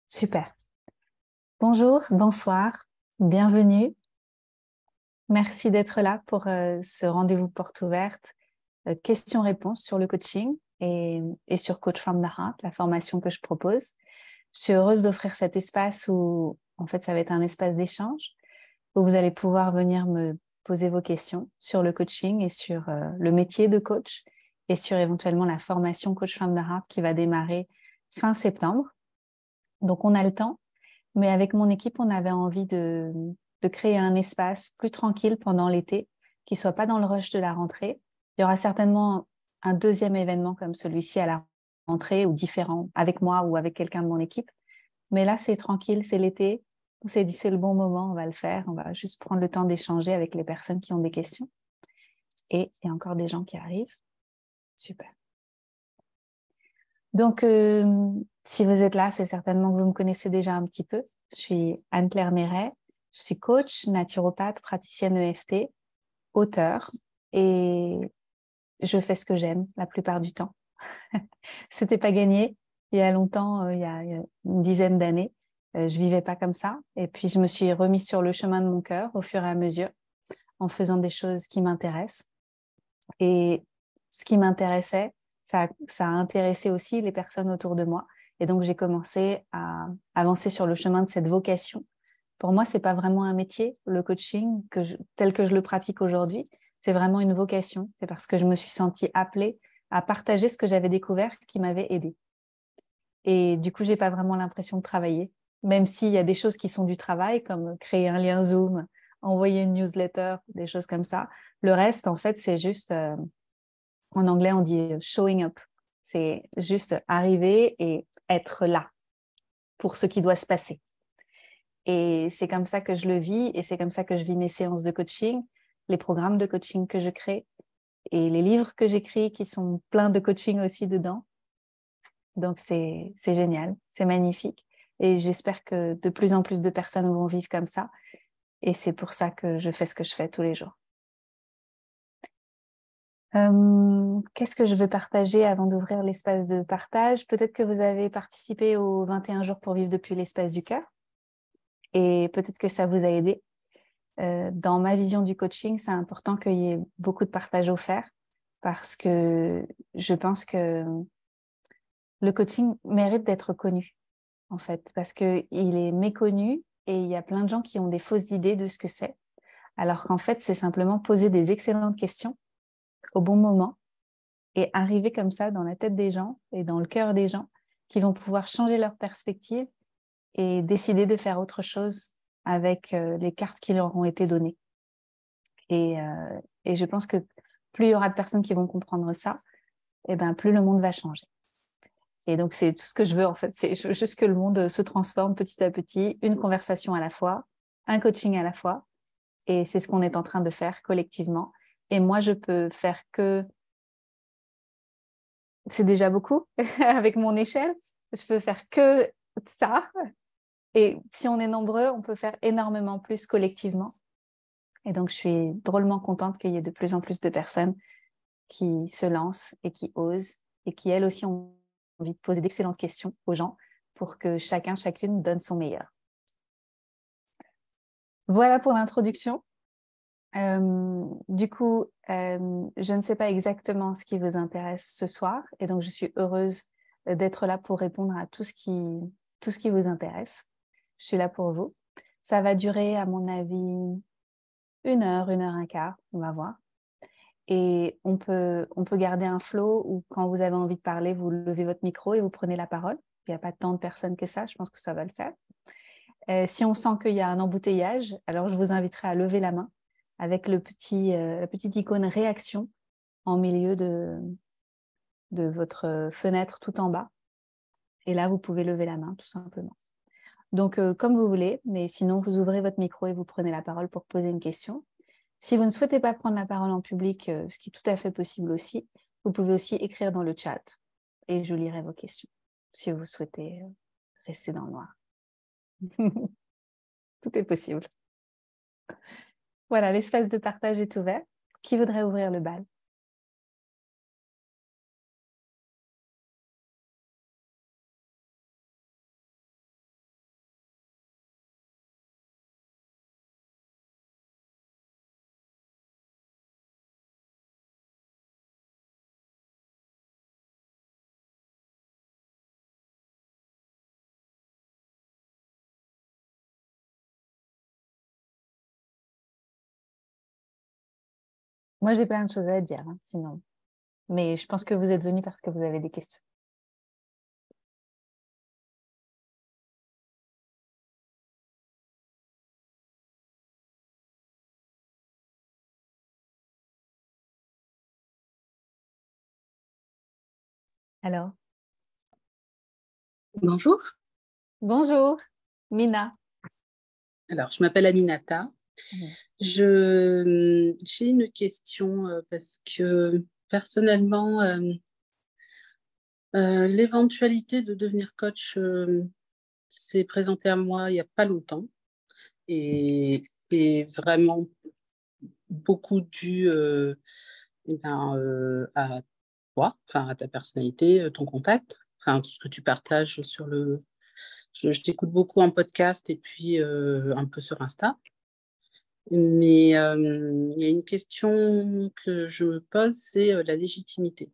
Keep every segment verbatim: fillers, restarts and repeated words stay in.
Super. Bonjour, bonsoir, bienvenue. Merci d'être là pour euh, ce rendez-vous porte ouverte, euh, questions-réponses sur le coaching et, et sur Coach from the Heart, la formation que je propose. Je suis heureuse d'offrir cet espace où, en fait, ça va être un espace d'échange où vous allez pouvoir venir me poser vos questions sur le coaching et sur euh, le métier de coach et sur éventuellement la formation Coach from the Heart qui va démarrer fin septembre. Donc, on a le temps. Mais avec mon équipe, on avait envie de, de créer un espace plus tranquille pendant l'été, qui ne soit pas dans le rush de la rentrée. Il y aura certainement un deuxième événement comme celui-ci à la rentrée ou différent avec moi ou avec quelqu'un de mon équipe. Mais là, c'est tranquille, c'est l'été. On s'est dit, c'est le bon moment, on va le faire. On va juste prendre le temps d'échanger avec les personnes qui ont des questions. Et il y a encore des gens qui arrivent. Super. Donc, euh, si vous êtes là, c'est certainement que vous me connaissez déjà un petit peu. Je suis Anne-Claire Méret, je suis coach, naturopathe, praticienne E F T, auteure et je fais ce que j'aime la plupart du temps. C'était pas gagné. Il y a longtemps, euh, il, y a, il y a une dizaine d'années, euh, je vivais pas comme ça. Et puis, je me suis remise sur le chemin de mon cœur au fur et à mesure en faisant des choses qui m'intéressent. Et ce qui m'intéressait, ça, ça a intéressé aussi les personnes autour de moi. Et donc, j'ai commencé à avancer sur le chemin de cette vocation. Pour moi, c'est pas vraiment un métier, le coaching, que je, tel que je le pratique aujourd'hui. C'est vraiment une vocation. C'est parce que je me suis sentie appelée à partager ce que j'avais découvert qui m'avait aidée. Et du coup, j'ai pas vraiment l'impression de travailler, même s'il y a des choses qui sont du travail, comme créer un lien Zoom, envoyer une newsletter, des choses comme ça. Le reste, en fait, c'est juste... Euh, en anglais, on dit showing up. C'est juste arriver et être là pour ce qui doit se passer. Et c'est comme ça que je le vis et c'est comme ça que je vis mes séances de coaching, les programmes de coaching que je crée et les livres que j'écris qui sont pleins de coaching aussi dedans. Donc, c'est, c'est génial, c'est magnifique. Et j'espère que de plus en plus de personnes vont vivre comme ça. Et c'est pour ça que je fais ce que je fais tous les jours. Euh, qu'est-ce que je veux partager avant d'ouvrir l'espace de partage? Peut-être que vous avez participé aux vingt et un jours pour vivre depuis l'espace du cœur et peut-être que ça vous a aidé. Euh, dans ma vision du coaching, c'est important qu'il y ait beaucoup de partage offert parce que je pense que le coaching mérite d'être connu, en fait, parce qu'il est méconnu et il y a plein de gens qui ont des fausses idées de ce que c'est, alors qu'en fait, c'est simplement poser des excellentes questions au bon moment et arriver comme ça dans la tête des gens et dans le cœur des gens qui vont pouvoir changer leur perspective et décider de faire autre chose avec euh, les cartes qui leur ont été données. Et, euh, et je pense que plus il y aura de personnes qui vont comprendre ça, et ben plus le monde va changer. Et donc, c'est tout ce que je veux, en fait. C'est juste que le monde se transforme petit à petit, une conversation à la fois, un coaching à la fois. Et c'est ce qu'on est en train de faire collectivement. Et moi, je peux faire que c'est déjà beaucoup avec mon échelle. Je peux faire que ça. Et si on est nombreux, on peut faire énormément plus collectivement. Et donc, je suis drôlement contente qu'il y ait de plus en plus de personnes qui se lancent et qui osent et qui, elles aussi, ont envie de poser d'excellentes questions aux gens pour que chacun, chacune donne son meilleur. Voilà pour l'introduction. Euh, du coup, euh, je ne sais pas exactement ce qui vous intéresse ce soir et donc je suis heureuse d'être là pour répondre à tout ce qui, tout ce qui vous intéresse. Je suis là pour vous. Ça va durer, à mon avis, une heure, une heure un quart, on va voir. Et on peut, on peut garder un flow où quand vous avez envie de parler, vous levez votre micro et vous prenez la parole. Il n'y a pas tant de personnes que ça, je pense que ça va le faire. Euh, si on sent qu'il y a un embouteillage, alors je vous inviterai à lever la main avec le petit, euh, la petite icône réaction en milieu de, de votre fenêtre tout en bas. Et là, vous pouvez lever la main tout simplement. Donc, euh, comme vous voulez, mais sinon, vous ouvrez votre micro et vous prenez la parole pour poser une question. Si vous ne souhaitez pas prendre la parole en public, euh, ce qui est tout à fait possible aussi, vous pouvez aussi écrire dans le chat et je lirai vos questions si vous souhaitez euh, rester dans le noir. Tout est possible. Voilà, l'espace de partage est ouvert. Qui voudrait ouvrir le bal? Moi, j'ai plein de choses à dire, hein, sinon. Mais je pense que vous êtes venus parce que vous avez des questions. Alors, Bonjour. bonjour, Mina. Alors, je m'appelle Aminata. Mhm. Je, j'ai une question euh, parce que personnellement, euh, euh, l'éventualité de devenir coach euh, s'est présentée à moi il n'y a pas longtemps et est vraiment beaucoup dû euh, eh ben, euh, à toi, enfin à ta personnalité, euh, ton contact, enfin tout ce que tu partages sur le. Je, je t'écoute beaucoup en podcast et puis euh, un peu sur Insta. Mais euh, il y a une question que je me pose, c'est euh, la légitimité.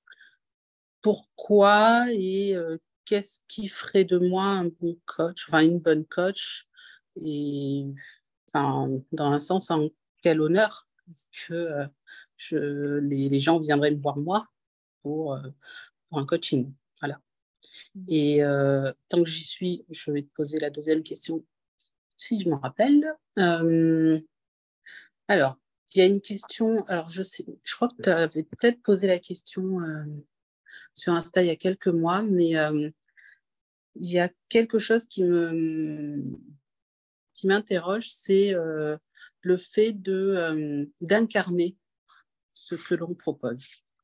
Pourquoi et euh, qu'est-ce qui ferait de moi un bon coach, enfin une bonne coach, et enfin, dans un sens, en quel honneur est-ce que euh, je, les, les gens viendraient me voir moi pour, euh, pour un coaching. Voilà. Et euh, tant que j'y suis, je vais te poser la deuxième question, si je m'en rappelle. Euh, Alors, il y a une question, alors je sais, je crois que tu avais peut-être posé la question euh, sur Insta il y a quelques mois, mais euh, il y a quelque chose qui me, qui m'interroge, c'est euh, le fait de, euh, d'incarner ce que l'on propose.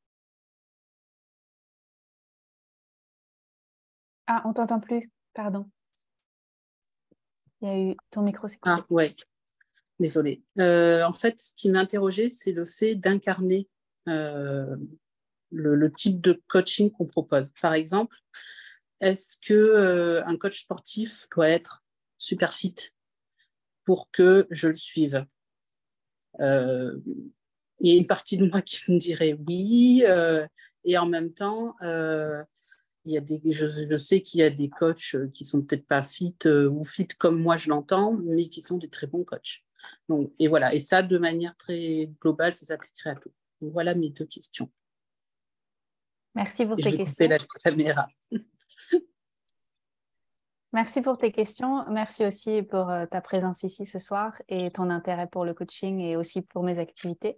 Ah, on t'entend plus, pardon. Il y a eu ton micro s'est coupé. Ah, ouais, désolée. Euh, en fait, ce qui m'interrogeait, c'est le fait d'incarner euh, le, le type de coaching qu'on propose. Par exemple, est-ce que euh, un coach sportif doit être super fit pour que je le suive? Euh, il y a une partie de moi qui me dirait oui, euh, et en même temps, euh, il y a des, je, je sais qu'il y a des coachs qui sont peut-être pas fit euh, ou fit comme moi je l'entends, mais qui sont des très bons coachs. Donc, et voilà, et ça de manière très globale, ça s'appliquerait à tout. Donc, voilà mes deux questions. Merci pour Et je tes vais couper questions. la caméra. Merci pour tes questions. Merci aussi pour euh, ta présence ici ce soir et ton intérêt pour le coaching et aussi pour mes activités.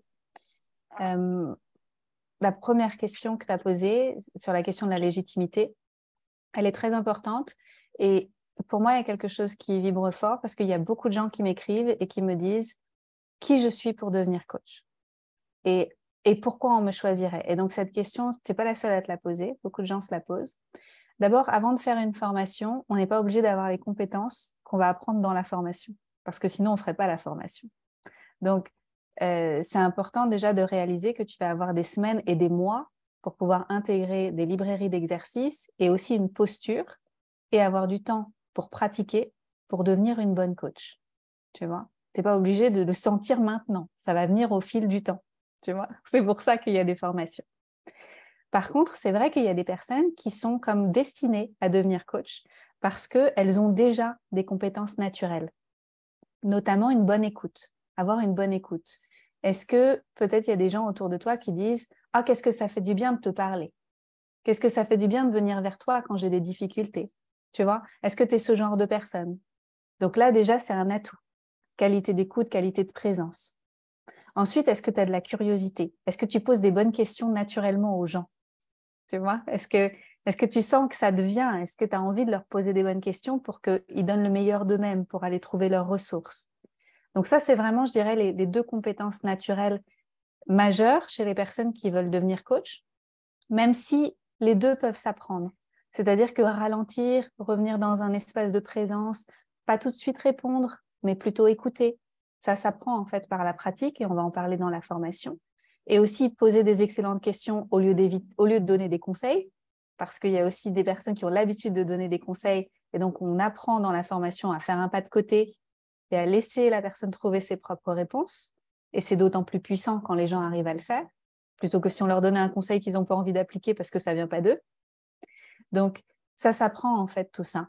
Euh, la première question que tu as posée sur la question de la légitimité, elle est très importante. Et pour moi, il y a quelque chose qui vibre fort parce qu'il y a beaucoup de gens qui m'écrivent et qui me disent qui je suis pour devenir coach et, et pourquoi on me choisirait. Et donc, cette question, tu n'es pas la seule à te la poser. Beaucoup de gens se la posent. D'abord, avant de faire une formation, on n'est pas obligé d'avoir les compétences qu'on va apprendre dans la formation parce que sinon, on ne ferait pas la formation. Donc, euh, c'est important déjà de réaliser que tu vas avoir des semaines et des mois pour pouvoir intégrer des librairies d'exercices et aussi une posture et avoir du temps pour pratiquer, pour devenir une bonne coach. Tu vois, tu n'es pas obligé de le sentir maintenant. Ça va venir au fil du temps. Tu vois, c'est pour ça qu'il y a des formations. Par contre, c'est vrai qu'il y a des personnes qui sont comme destinées à devenir coach parce qu'elles ont déjà des compétences naturelles, notamment une bonne écoute, avoir une bonne écoute. Est-ce que peut-être il y a des gens autour de toi qui disent « Ah, qu'est-ce que ça fait du bien de te parler? Qu'est-ce que ça fait du bien de venir vers toi quand j'ai des difficultés ?» Tu vois, est-ce que tu es ce genre de personne? Donc là, déjà, c'est un atout. Qualité d'écoute, qualité de présence. Ensuite, est-ce que tu as de la curiosité? Est-ce que tu poses des bonnes questions naturellement aux gens? Tu vois, est-ce que, est-ce que tu sens que ça devient? Est-ce que tu as envie de leur poser des bonnes questions pour qu'ils donnent le meilleur d'eux-mêmes, pour aller trouver leurs ressources? Donc ça, c'est vraiment, je dirais, les, les deux compétences naturelles majeures chez les personnes qui veulent devenir coach, même si les deux peuvent s'apprendre. C'est-à-dire que ralentir, revenir dans un espace de présence, pas tout de suite répondre, mais plutôt écouter. Ça s'apprend en fait par la pratique et on va en parler dans la formation. Et aussi poser des excellentes questions au lieu, au lieu de donner des conseils, parce qu'il y a aussi des personnes qui ont l'habitude de donner des conseils et donc on apprend dans la formation à faire un pas de côté et à laisser la personne trouver ses propres réponses. Et c'est d'autant plus puissant quand les gens arrivent à le faire, plutôt que si on leur donnait un conseil qu'ils n'ont pas envie d'appliquer parce que ça ne vient pas d'eux. Donc, ça s'apprend en fait tout ça.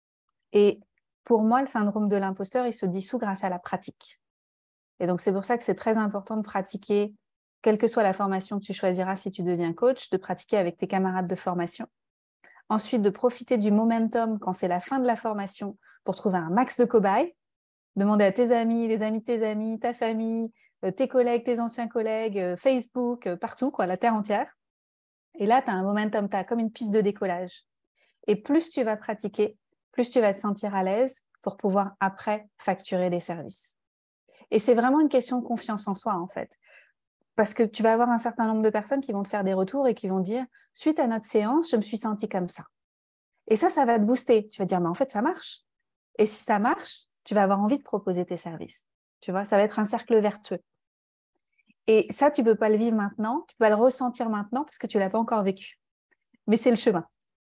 Et pour moi, le syndrome de l'imposteur, il se dissout grâce à la pratique. Et donc, c'est pour ça que c'est très important de pratiquer quelle que soit la formation que tu choisiras si tu deviens coach, de pratiquer avec tes camarades de formation. Ensuite, de profiter du momentum quand c'est la fin de la formation pour trouver un max de cobayes. Demander à tes amis, les amis de tes amis, ta famille, tes collègues, tes anciens collègues, Facebook, partout, quoi, la terre entière. Et là, tu as un momentum, tu as comme une piste de décollage. Et plus tu vas pratiquer, plus tu vas te sentir à l'aise pour pouvoir après facturer des services. Et c'est vraiment une question de confiance en soi, en fait. Parce que tu vas avoir un certain nombre de personnes qui vont te faire des retours et qui vont dire « Suite à notre séance, je me suis sentie comme ça. » Et ça, ça va te booster. Tu vas te dire « Mais en fait, ça marche. » Et si ça marche, tu vas avoir envie de proposer tes services. Tu vois, ça va être un cercle vertueux. Et ça, tu ne peux pas le vivre maintenant, tu peux pas le ressentir maintenant parce que tu ne l'as pas encore vécu. Mais c'est le chemin.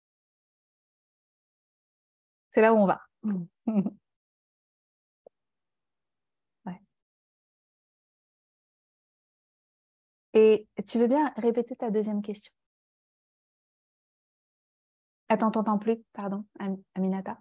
C'est là où on va. Ouais. Et tu veux bien répéter ta deuxième question? Attends, t'entends plus, pardon, Am- Aminata.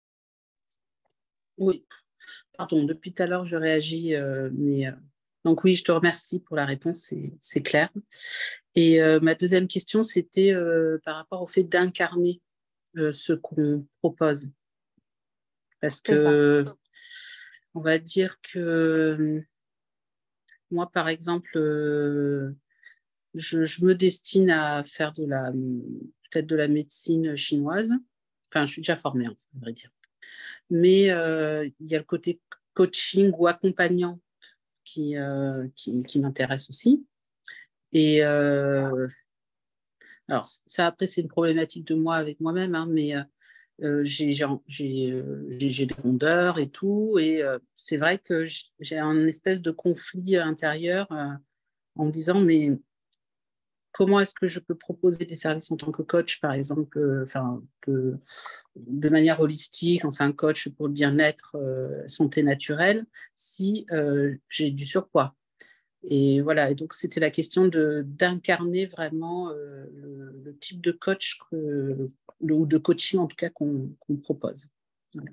Oui, pardon, depuis tout à l'heure, je réagis, euh, mais euh, donc oui, je te remercie pour la réponse, c'est clair. Et euh, ma deuxième question, c'était euh, par rapport au fait d'incarner euh, ce qu'on propose. Parce que, on va dire que moi, par exemple, euh, je, je, me destine à faire de la, peut-être de la médecine chinoise. Enfin, je suis déjà formée, hein, on va dire. Mais euh, il y a le côté coaching ou accompagnant qui, euh, qui, qui m'intéresse aussi. Et euh, alors, ça, après, c'est une problématique de moi avec moi-même, hein, mais euh, j'ai euh, des rondeurs et tout. Et euh, c'est vrai que j'ai un espèce de conflit intérieur euh, en me disant, mais comment est-ce que je peux proposer des services en tant que coach, par exemple, euh, enfin, de, de manière holistique, enfin, coach pour le bien-être, euh, santé naturelle, si euh, j'ai du surpoids. Et voilà, et donc c'était la question d'incarner vraiment euh, le, le, type de coach que, le, ou de coaching en tout cas qu'on qu'on propose. Voilà.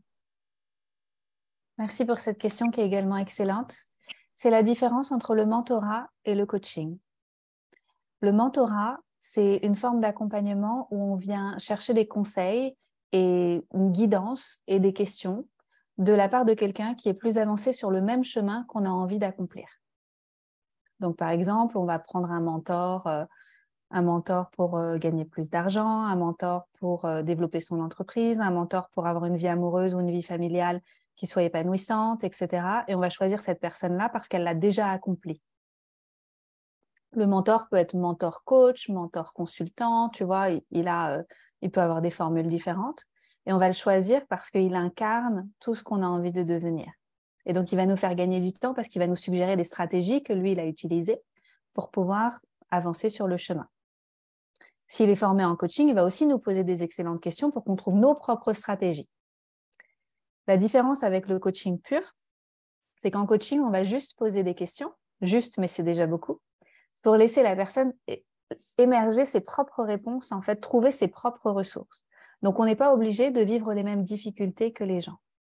Merci pour cette question qui est également excellente. C'est la différence entre le mentorat et le coaching. Le mentorat, c'est une forme d'accompagnement où on vient chercher des conseils et une guidance et des questions de la part de quelqu'un qui est plus avancé sur le même chemin qu'on a envie d'accomplir. Donc, par exemple, on va prendre un mentor, euh, un mentor pour euh, gagner plus d'argent, un mentor pour euh, développer son entreprise, un mentor pour avoir une vie amoureuse ou une vie familiale qui soit épanouissante, et cetera. Et on va choisir cette personne-là parce qu'elle l'a déjà accompli. Le mentor peut être mentor coach, mentor consultant, tu vois, il, il, a, euh, il peut avoir des formules différentes. Et on va le choisir parce qu'il incarne tout ce qu'on a envie de devenir. Et donc, il va nous faire gagner du temps parce qu'il va nous suggérer des stratégies que lui, il a utilisées pour pouvoir avancer sur le chemin. S'il est formé en coaching, il va aussi nous poser des excellentes questions pour qu'on trouve nos propres stratégies. La différence avec le coaching pur, c'est qu'en coaching, on va juste poser des questions, juste, mais c'est déjà beaucoup, pour laisser la personne émerger ses propres réponses, en fait, trouver ses propres ressources. Donc, on n'est pas obligé de vivre les mêmes difficultés que les gens.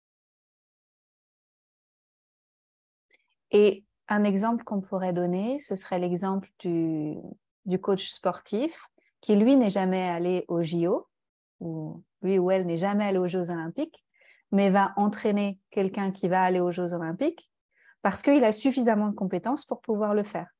Et un exemple qu'on pourrait donner, ce serait l'exemple du, du coach sportif qui, lui, n'est jamais allé au J O, ou lui ou elle n'est jamais allé aux Jeux Olympiques, mais va entraîner quelqu'un qui va aller aux Jeux Olympiques parce qu'il a suffisamment de compétences pour pouvoir le faire.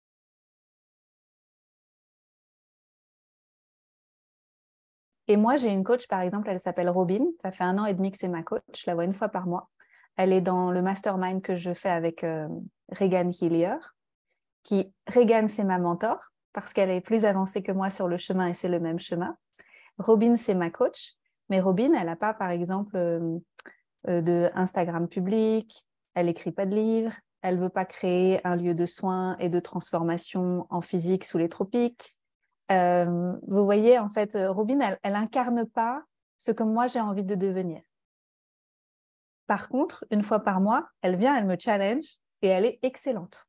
Et moi, j'ai une coach, par exemple, elle s'appelle Robin. Ça fait un an et demi que c'est ma coach. Je la vois une fois par mois. Elle est dans le mastermind que je fais avec euh, Regan Hillier. Qui, Regan, c'est ma mentor parce qu'elle est plus avancée que moi sur le chemin et c'est le même chemin. Robin, c'est ma coach. Mais Robin, elle n'a pas, par exemple, euh, euh, de Instagram public. Elle n'écrit pas de livres. Elle ne veut pas créer un lieu de soins et de transformation en physique sous les tropiques. Euh, vous voyez, en fait, Robin, elle, elle incarne pas ce que moi j'ai envie de devenir. Par contre, une fois par mois, elle vient, elle me challenge et elle est excellente.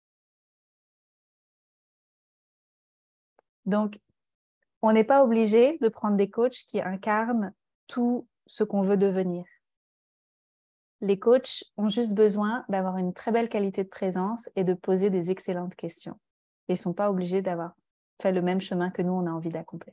Donc, on n'est pas obligé de prendre des coachs qui incarnent tout ce qu'on veut devenir. Les coachs ont juste besoin d'avoir une très belle qualité de présence et de poser des excellentes questions. Ils ne sont pas obligés d'avoir fait le même chemin que nous, on a envie d'accomplir.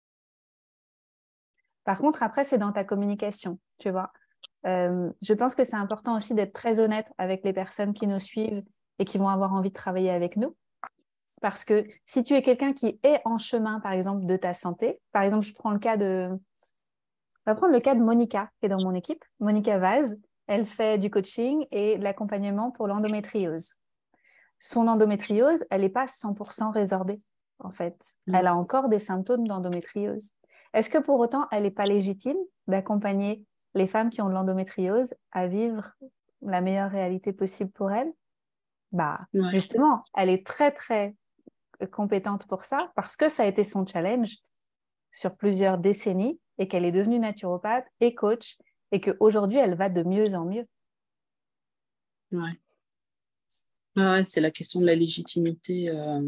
Par contre, après, c'est dans ta communication, tu vois. Euh, je pense que c'est important aussi d'être très honnête avec les personnes qui nous suivent et qui vont avoir envie de travailler avec nous. Parce que si tu es quelqu'un qui est en chemin, par exemple, de ta santé, par exemple, je prends le cas de... On va prendre le cas de Monica, qui est dans mon équipe. Monica Vaz, elle fait du coaching et de l'accompagnement pour l'endométriose. Son endométriose, elle n'est pas cent pour cent résorbée, en fait. Mmh. Elle a encore des symptômes d'endométriose. Est-ce que pour autant, elle n'est pas légitime d'accompagner les femmes qui ont de l'endométriose à vivre la meilleure réalité possible pour elles? Bah, ouais. Justement, elle est très, très compétente pour ça parce que ça a été son challenge sur plusieurs décennies et qu'elle est devenue naturopathe et coach et qu'aujourd'hui, elle va de mieux en mieux. Ouais. Ouais, c'est la question de la légitimité. Euh...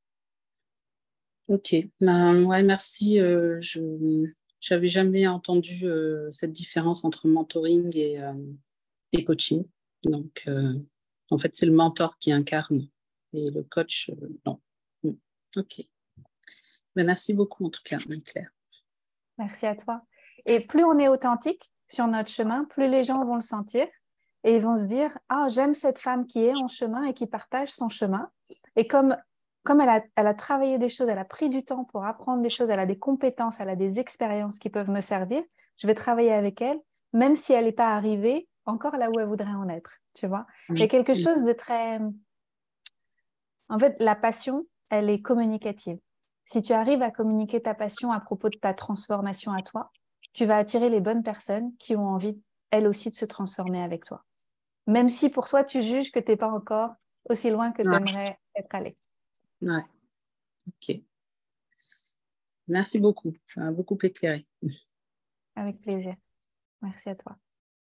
Ok, ben, ouais, merci. Euh, je n'avais jamais entendu euh, cette différence entre mentoring et, euh, et coaching. Donc, euh, en fait, c'est le mentor qui incarne et le coach, euh, non. Ok. Ben, merci beaucoup en tout cas, Claire. Merci à toi. Et plus on est authentique sur notre chemin, plus les gens vont le sentir et ils vont se dire « Ah, j'aime cette femme qui est en chemin et qui partage son chemin. » Et comme, comme elle, a, elle a travaillé des choses, elle a pris du temps pour apprendre des choses, elle a des compétences, elle a des expériences qui peuvent me servir, je vais travailler avec elle, même si elle n'est pas arrivée encore là où elle voudrait en être. Tu vois ? Il y a quelque chose de très... En fait, la passion, elle est communicative. Si tu arrives à communiquer ta passion à propos de ta transformation à toi, tu vas attirer les bonnes personnes qui ont envie, elles aussi, de se transformer avec toi. Même si pour toi, tu juges que tu n'es pas encore aussi loin que tu aimerais ouais. être allé. Ouais, ok. Merci beaucoup. Ça m'a beaucoup éclairé. Avec plaisir. Merci à toi.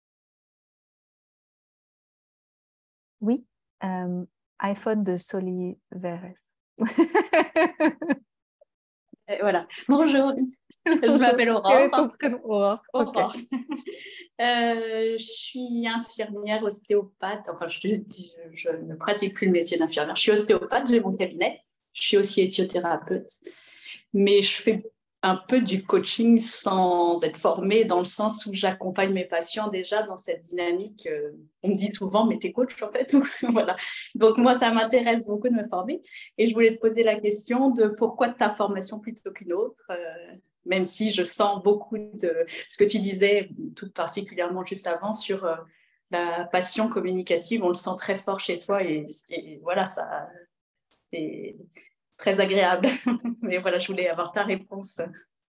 Oui, euh, iPhone de Soliveres. Et voilà. Bonjour. Je m'appelle Aurore. Quel est ton prénom? Aurore. Aurore. Okay. Euh, je suis infirmière ostéopathe. Enfin, je, je, je ne pratique plus le métier d'infirmière. Je suis ostéopathe, j'ai mon cabinet. Je suis aussi éthiothérapeute. Mais je fais un peu du coaching sans être formée, dans le sens où j'accompagne mes patients déjà dans cette dynamique. Euh, on me dit souvent, mais t'es coach en fait. Voilà. Donc moi, ça m'intéresse beaucoup de me former. Et je voulais te poser la question de pourquoi ta formation plutôt qu'une autre, euh, même si je sens beaucoup de ce que tu disais, tout particulièrement juste avant, sur euh, la passion communicative. On le sent très fort chez toi et, et voilà, ça, c'est très agréable. Mais voilà, je voulais avoir ta réponse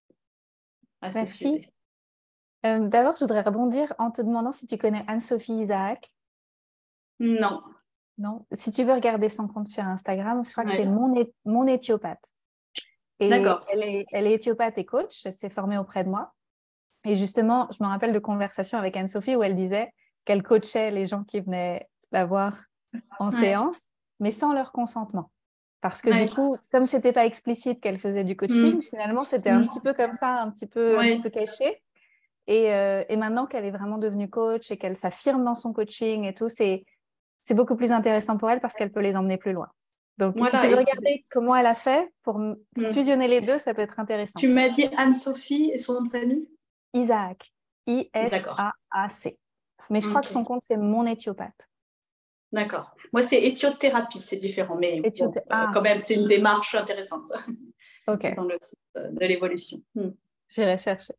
à Merci. ce sujet. Euh, D'abord, je voudrais rebondir en te demandant si tu connais Anne-Sophie Isaac. Non. Non. Si tu veux regarder son compte sur Instagram, je crois ouais. que c'est mon, é mon éthiopathe. Et elle est, elle est éthiopathe et coach. Elle s'est formée auprès de moi. Et justement, je me rappelle de conversations avec Anne-Sophie où elle disait qu'elle coachait les gens qui venaient la voir en ouais. séance, mais sans leur consentement. Parce que ouais. du coup, comme ce n'était pas explicite qu'elle faisait du coaching, mmh. finalement, c'était mmh. un petit peu comme ça, un petit peu, ouais. un petit peu caché. Et, euh, et maintenant qu'elle est vraiment devenue coach et qu'elle s'affirme dans son coaching et tout, c'est beaucoup plus intéressant pour elle parce qu'elle peut les emmener plus loin. Donc, voilà, si tu veux regarder puis... comment elle a fait pour mmh. fusionner les deux, ça peut être intéressant. Tu m'as dit Anne-Sophie et son nom de famille? Isaac. I S A A C. Mais je crois okay. que son compte, c'est mon éthiopathe. D'accord. Moi, c'est éthiothérapie, c'est différent, mais bon, ah, euh, quand même, c'est une démarche intéressante okay. dans le de l'évolution. Hmm. J'irai chercher.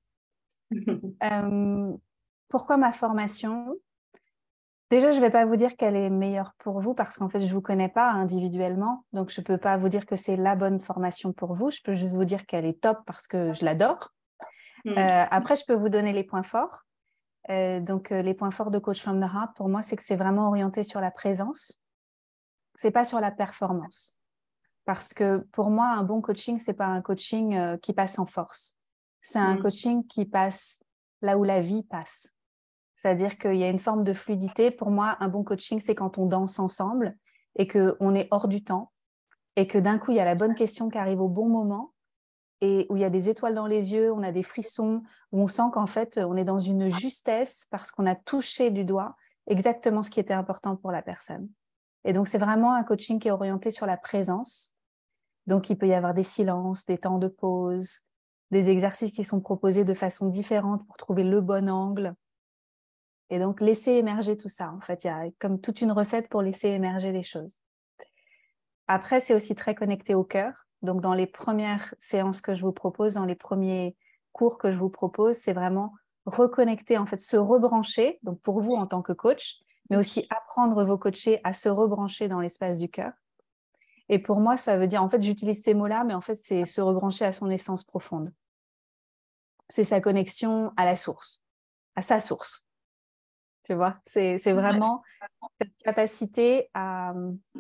euh, pourquoi ma formation? Déjà, je ne vais pas vous dire qu'elle est meilleure pour vous parce qu'en fait, je ne vous connais pas individuellement. Donc, je ne peux pas vous dire que c'est la bonne formation pour vous. Je peux juste vous dire qu'elle est top parce que je l'adore. Hmm. Euh, après, je peux vous donner les points forts. Euh, donc, euh, les points forts de Coach from the Heart, pour moi, c'est que c'est vraiment orienté sur la présence. Ce n'est pas sur la performance. Parce que pour moi, un bon coaching, ce n'est pas un coaching euh, qui passe en force. C'est un mmh. coaching qui passe là où la vie passe. C'est-à-dire qu'il y a une forme de fluidité. Pour moi, un bon coaching, c'est quand on danse ensemble et qu'on est hors du temps et que d'un coup, il y a la bonne question qui arrive au bon moment et où il y a des étoiles dans les yeux, on a des frissons, où on sent qu'en fait, on est dans une justesse parce qu'on a touché du doigt exactement ce qui était important pour la personne. Et donc, c'est vraiment un coaching qui est orienté sur la présence. Donc, il peut y avoir des silences, des temps de pause, des exercices qui sont proposés de façon différente pour trouver le bon angle. Et donc, laisser émerger tout ça. En fait, il y a comme toute une recette pour laisser émerger les choses. Après, c'est aussi très connecté au cœur. Donc, dans les premières séances que je vous propose, dans les premiers cours que je vous propose, c'est vraiment reconnecter, en fait, se rebrancher, donc pour vous en tant que coach, mais aussi apprendre vos coachés à se rebrancher dans l'espace du cœur. Et pour moi, ça veut dire, en fait, j'utilise ces mots-là, mais en fait, c'est se rebrancher à son essence profonde. C'est sa connexion à la source, à sa source. Tu vois, c'est, c'est vraiment cette capacité à,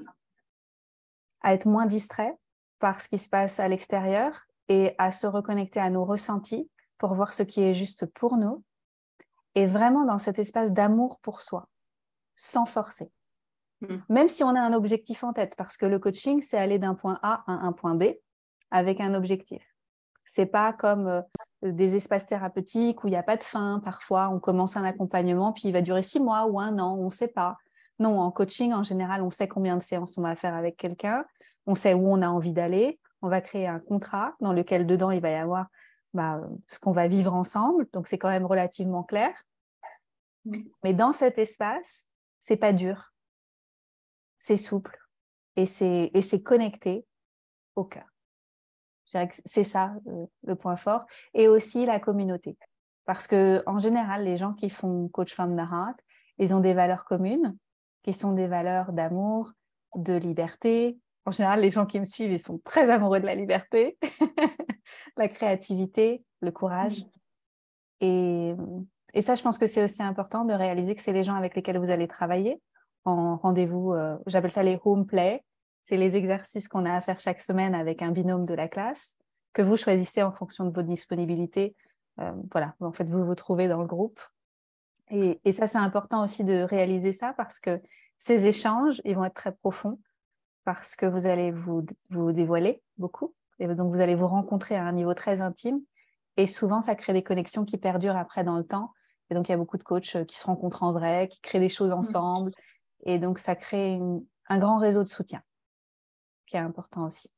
à être moins distrait par ce qui se passe à l'extérieur et à se reconnecter à nos ressentis pour voir ce qui est juste pour nous et vraiment dans cet espace d'amour pour soi, sans forcer. Mmh. Même si on a un objectif en tête, parce que le coaching, c'est aller d'un point A à un point B avec un objectif. C'est pas comme euh, des espaces thérapeutiques où il n'y a pas de fin. Parfois, on commence un accompagnement, puis il va durer six mois ou un an, on ne sait pas. Non, en coaching, en général, on sait combien de séances on va faire avec quelqu'un, on sait où on a envie d'aller, on va créer un contrat dans lequel, dedans, il va y avoir bah, ce qu'on va vivre ensemble. Donc, c'est quand même relativement clair. Mais dans cet espace, c'est pas dur. C'est souple et c'est, et c'est connecté au cœur. Je dirais que c'est ça le, le point fort. Et aussi la communauté. Parce qu'en général, les gens qui font Coach Femme Nahat, ils ont des valeurs communes, qui sont des valeurs d'amour, de liberté. En général, les gens qui me suivent, ils sont très amoureux de la liberté, la créativité, le courage. Et, et ça, je pense que c'est aussi important de réaliser que c'est les gens avec lesquels vous allez travailler en rendez-vous, euh, j'appelle ça les home play. C'est les exercices qu'on a à faire chaque semaine avec un binôme de la classe que vous choisissez en fonction de vos disponibilités. Euh, voilà, en fait, vous vous trouvez dans le groupe. Et, et ça, c'est important aussi de réaliser ça parce que ces échanges, ils vont être très profonds parce que vous allez vous, vous dévoiler beaucoup. Et donc, vous allez vous rencontrer à un niveau très intime. Et souvent, ça crée des connexions qui perdurent après dans le temps. Et donc, il y a beaucoup de coachs qui se rencontrent en vrai, qui créent des choses ensemble. Et donc, ça crée une, un grand réseau de soutien qui est important aussi.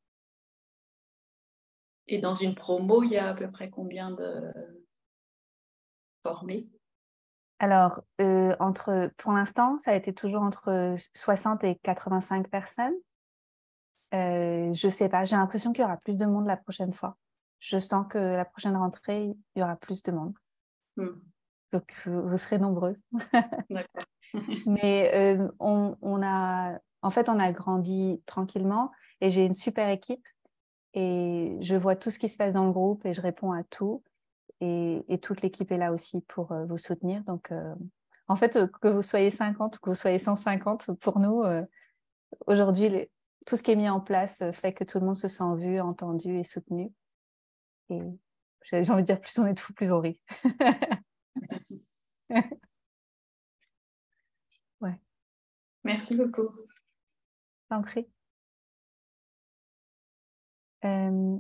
Et dans une promo, il y a à peu près combien de formés? Alors, euh, entre, pour l'instant, ça a été toujours entre soixante et quatre-vingt-cinq personnes. Euh, je ne sais pas, j'ai l'impression qu'il y aura plus de monde la prochaine fois. Je sens que la prochaine rentrée, il y aura plus de monde. Hmm. Donc, vous, vous serez nombreuses. D'accord. Mais euh, on, on a, en fait, on a grandi tranquillement et j'ai une super équipe et je vois tout ce qui se passe dans le groupe et je réponds à tout. Et, et toute l'équipe est là aussi pour euh, vous soutenir. Donc, euh, en fait, euh, que vous soyez cinquante ou que vous soyez cent cinquante, pour nous, euh, aujourd'hui, les, tout ce qui est mis en place euh, fait que tout le monde se sent vu, entendu et soutenu. Et j'ai envie de dire, plus on est de fous, plus on rit. Ouais. Merci beaucoup. T'en prie. Euh,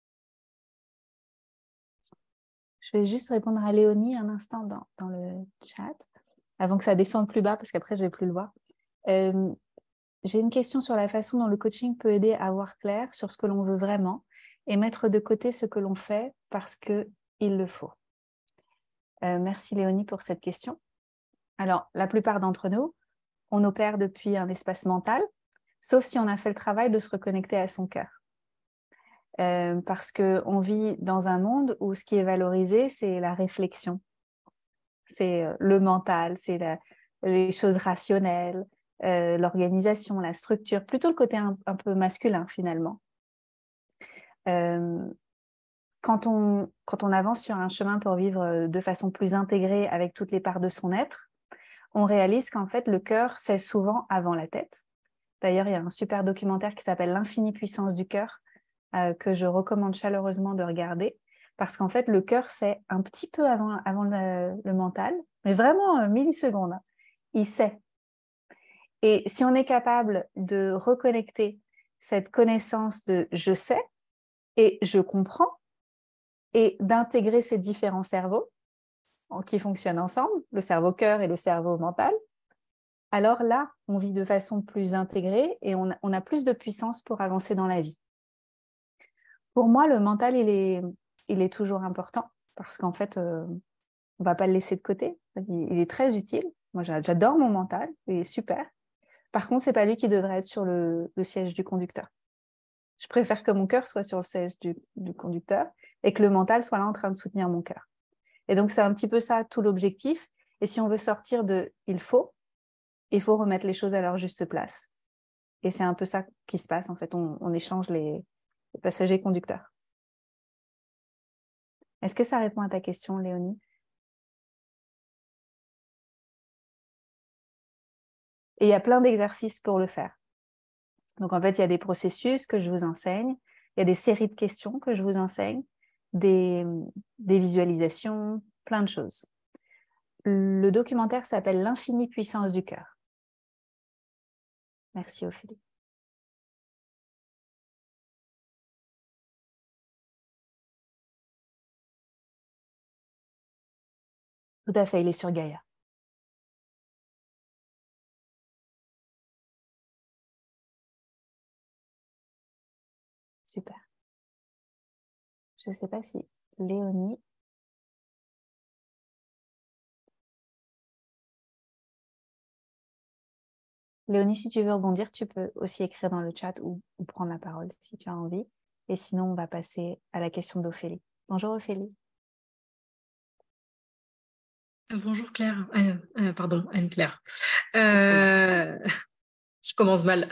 je vais juste répondre à Léonie un instant dans, dans le chat, avant que ça descende plus bas, parce qu'après, je ne vais plus le voir. Euh, j'ai une question sur la façon dont le coaching peut aider à voir clair sur ce que l'on veut vraiment et mettre de côté ce que l'on fait parce qu'il le faut. Euh, merci Léonie pour cette question. Alors, la plupart d'entre nous, on opère depuis un espace mental, sauf si on a fait le travail de se reconnecter à son cœur. Euh, parce qu'on vit dans un monde où ce qui est valorisé, c'est la réflexion. C'est le mental, c'est la, les choses rationnelles, euh, l'organisation, la structure, plutôt le côté un, un peu masculin finalement. Euh, quand, on, quand on avance sur un chemin pour vivre de façon plus intégrée avec toutes les parts de son être, on réalise qu'en fait le cœur, c'est souvent avant la tête. D'ailleurs, il y a un super documentaire qui s'appelle L'infinie puissance du cœur, euh, que je recommande chaleureusement de regarder, parce qu'en fait, le cœur, c'est un petit peu avant, avant le, le mental, mais vraiment euh, millisecondes. Hein. Il sait. Et si on est capable de reconnecter cette connaissance de « je sais » et « je comprends » et d'intégrer ces différents cerveaux qui fonctionnent ensemble, le cerveau cœur et le cerveau mental, alors là, on vit de façon plus intégrée et on, on a plus de puissance pour avancer dans la vie. Pour moi, le mental, il est, il est toujours important parce qu'en fait, euh, on ne va pas le laisser de côté. Il, il est très utile. Moi, j'adore mon mental, il est super. Par contre, ce n'est pas lui qui devrait être sur le, le siège du conducteur. Je préfère que mon cœur soit sur le siège du, du conducteur et que le mental soit là en train de soutenir mon cœur. Et donc, c'est un petit peu ça, tout l'objectif. Et si on veut sortir de « il faut », il faut remettre les choses à leur juste place. Et c'est un peu ça qui se passe, en fait. On, on échange les, les passagers conducteurs. Est-ce que ça répond à ta question, Léonie? Et il y a plein d'exercices pour le faire. Donc, en fait, il y a des processus que je vous enseigne, il y a des séries de questions que je vous enseigne, des, des visualisations, plein de choses. Le documentaire s'appelle « L'infinie puissance du cœur ». Merci, Ophélie. Tout à fait, il est sur Gaïa. Super. Je ne sais pas si Léonie... Léonie, si tu veux rebondir, tu peux aussi écrire dans le chat ou, ou prendre la parole si tu as envie. Et sinon, on va passer à la question d'Ophélie. Bonjour Ophélie. Bonjour Claire. Euh, euh, pardon, Anne-Claire. Euh, je commence mal.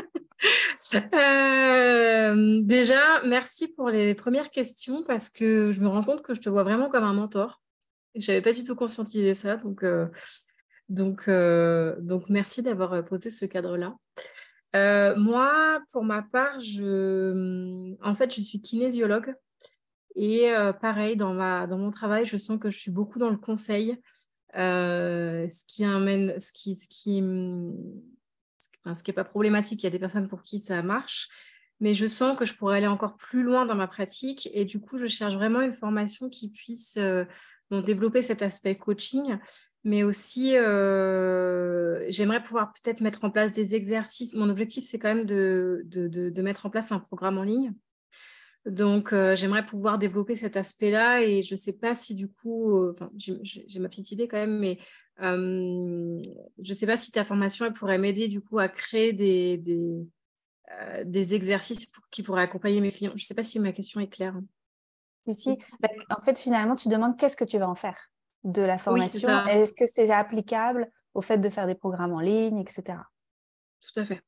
euh, déjà, merci pour les premières questions parce que je me rends compte que je te vois vraiment comme un mentor. Je n'avais pas du tout conscientisé ça, donc, euh, donc, euh, donc merci d'avoir posé ce cadre-là. Euh, moi, pour ma part, je, en fait, je suis kinésiologue et euh, pareil, dans, ma, dans mon travail, je sens que je suis beaucoup dans le conseil, euh, ce qui amène, ce qui, ce qui, ce qui, enfin, ce qui est pas problématique. Il y a des personnes pour qui ça marche, mais je sens que je pourrais aller encore plus loin dans ma pratique et du coup, je cherche vraiment une formation qui puisse euh, bon, développer cet aspect coaching. Mais aussi, euh, j'aimerais pouvoir peut-être mettre en place des exercices. Mon objectif, c'est quand même de, de, de, de mettre en place un programme en ligne. Donc, euh, j'aimerais pouvoir développer cet aspect-là et je ne sais pas si du coup, euh, enfin, j'ai, j'ai ma petite idée quand même, mais euh, je ne sais pas si ta formation elle pourrait m'aider du coup à créer des, des, euh, des exercices pour, qui pourraient accompagner mes clients. Je ne sais pas si ma question est claire. Ici, en fait, finalement, tu demandes qu'est-ce que tu vas en faire de la formation. Oui, est-ce que c'est applicable au fait de faire des programmes en ligne, et cetera. Tout à fait.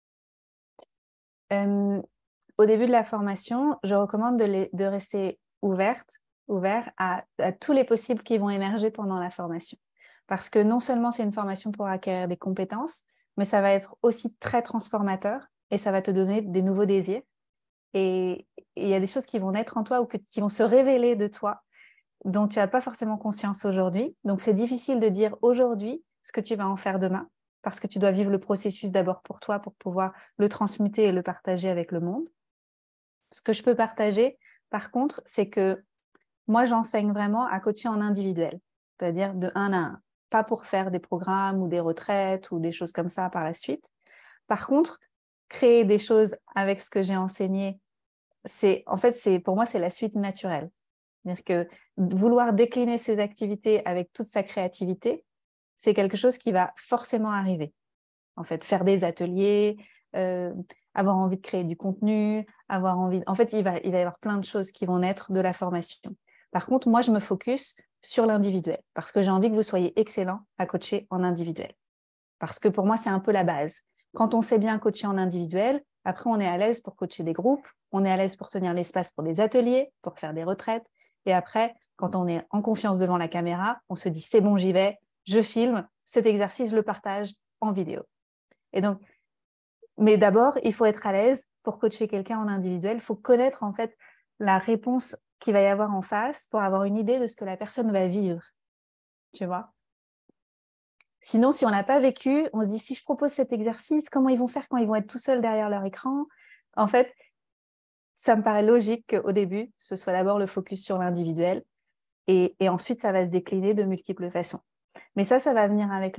Euh, au début de la formation, je recommande de, les, de rester ouverte, ouvert à, à tous les possibles qui vont émerger pendant la formation. Parce que non seulement c'est une formation pour acquérir des compétences, mais ça va être aussi très transformateur et ça va te donner des nouveaux désirs. Et il y a des choses qui vont naître en toi ou que, qui vont se révéler de toi dont tu n'as pas forcément conscience aujourd'hui. Donc, c'est difficile de dire aujourd'hui ce que tu vas en faire demain parce que tu dois vivre le processus d'abord pour toi pour pouvoir le transmuter et le partager avec le monde. Ce que je peux partager, par contre, c'est que moi, j'enseigne vraiment à coacher en individuel, c'est-à-dire de un à un, pas pour faire des programmes ou des retraites ou des choses comme ça par la suite. Par contre, créer des choses avec ce que j'ai enseigné, c'est, en fait, c'est, pour moi, c'est la suite naturelle. C'est-à-dire que vouloir décliner ses activités avec toute sa créativité, c'est quelque chose qui va forcément arriver. En fait, faire des ateliers, euh, avoir envie de créer du contenu, avoir envie... En fait, il va, il va y avoir plein de choses qui vont naître de la formation. Par contre, moi, je me focus sur l'individuel parce que j'ai envie que vous soyez excellent à coacher en individuel. Parce que pour moi, c'est un peu la base. Quand on sait bien coacher en individuel, après, on est à l'aise pour coacher des groupes, on est à l'aise pour tenir l'espace pour des ateliers, pour faire des retraites. Et après, quand on est en confiance devant la caméra, on se dit, c'est bon, j'y vais, je filme, cet exercice, je le partage en vidéo. Et donc, mais d'abord, il faut être à l'aise pour coacher quelqu'un en individuel. Il faut connaître en fait la réponse qu'il va y avoir en face pour avoir une idée de ce que la personne va vivre. Tu vois ? Sinon, si on n'a pas vécu, on se dit, si je propose cet exercice, comment ils vont faire quand ils vont être tout seuls derrière leur écran ? En fait, ça me paraît logique qu'au début, ce soit d'abord le focus sur l'individuel et, et ensuite, ça va se décliner de multiples façons. Mais ça, ça va venir avec le temps.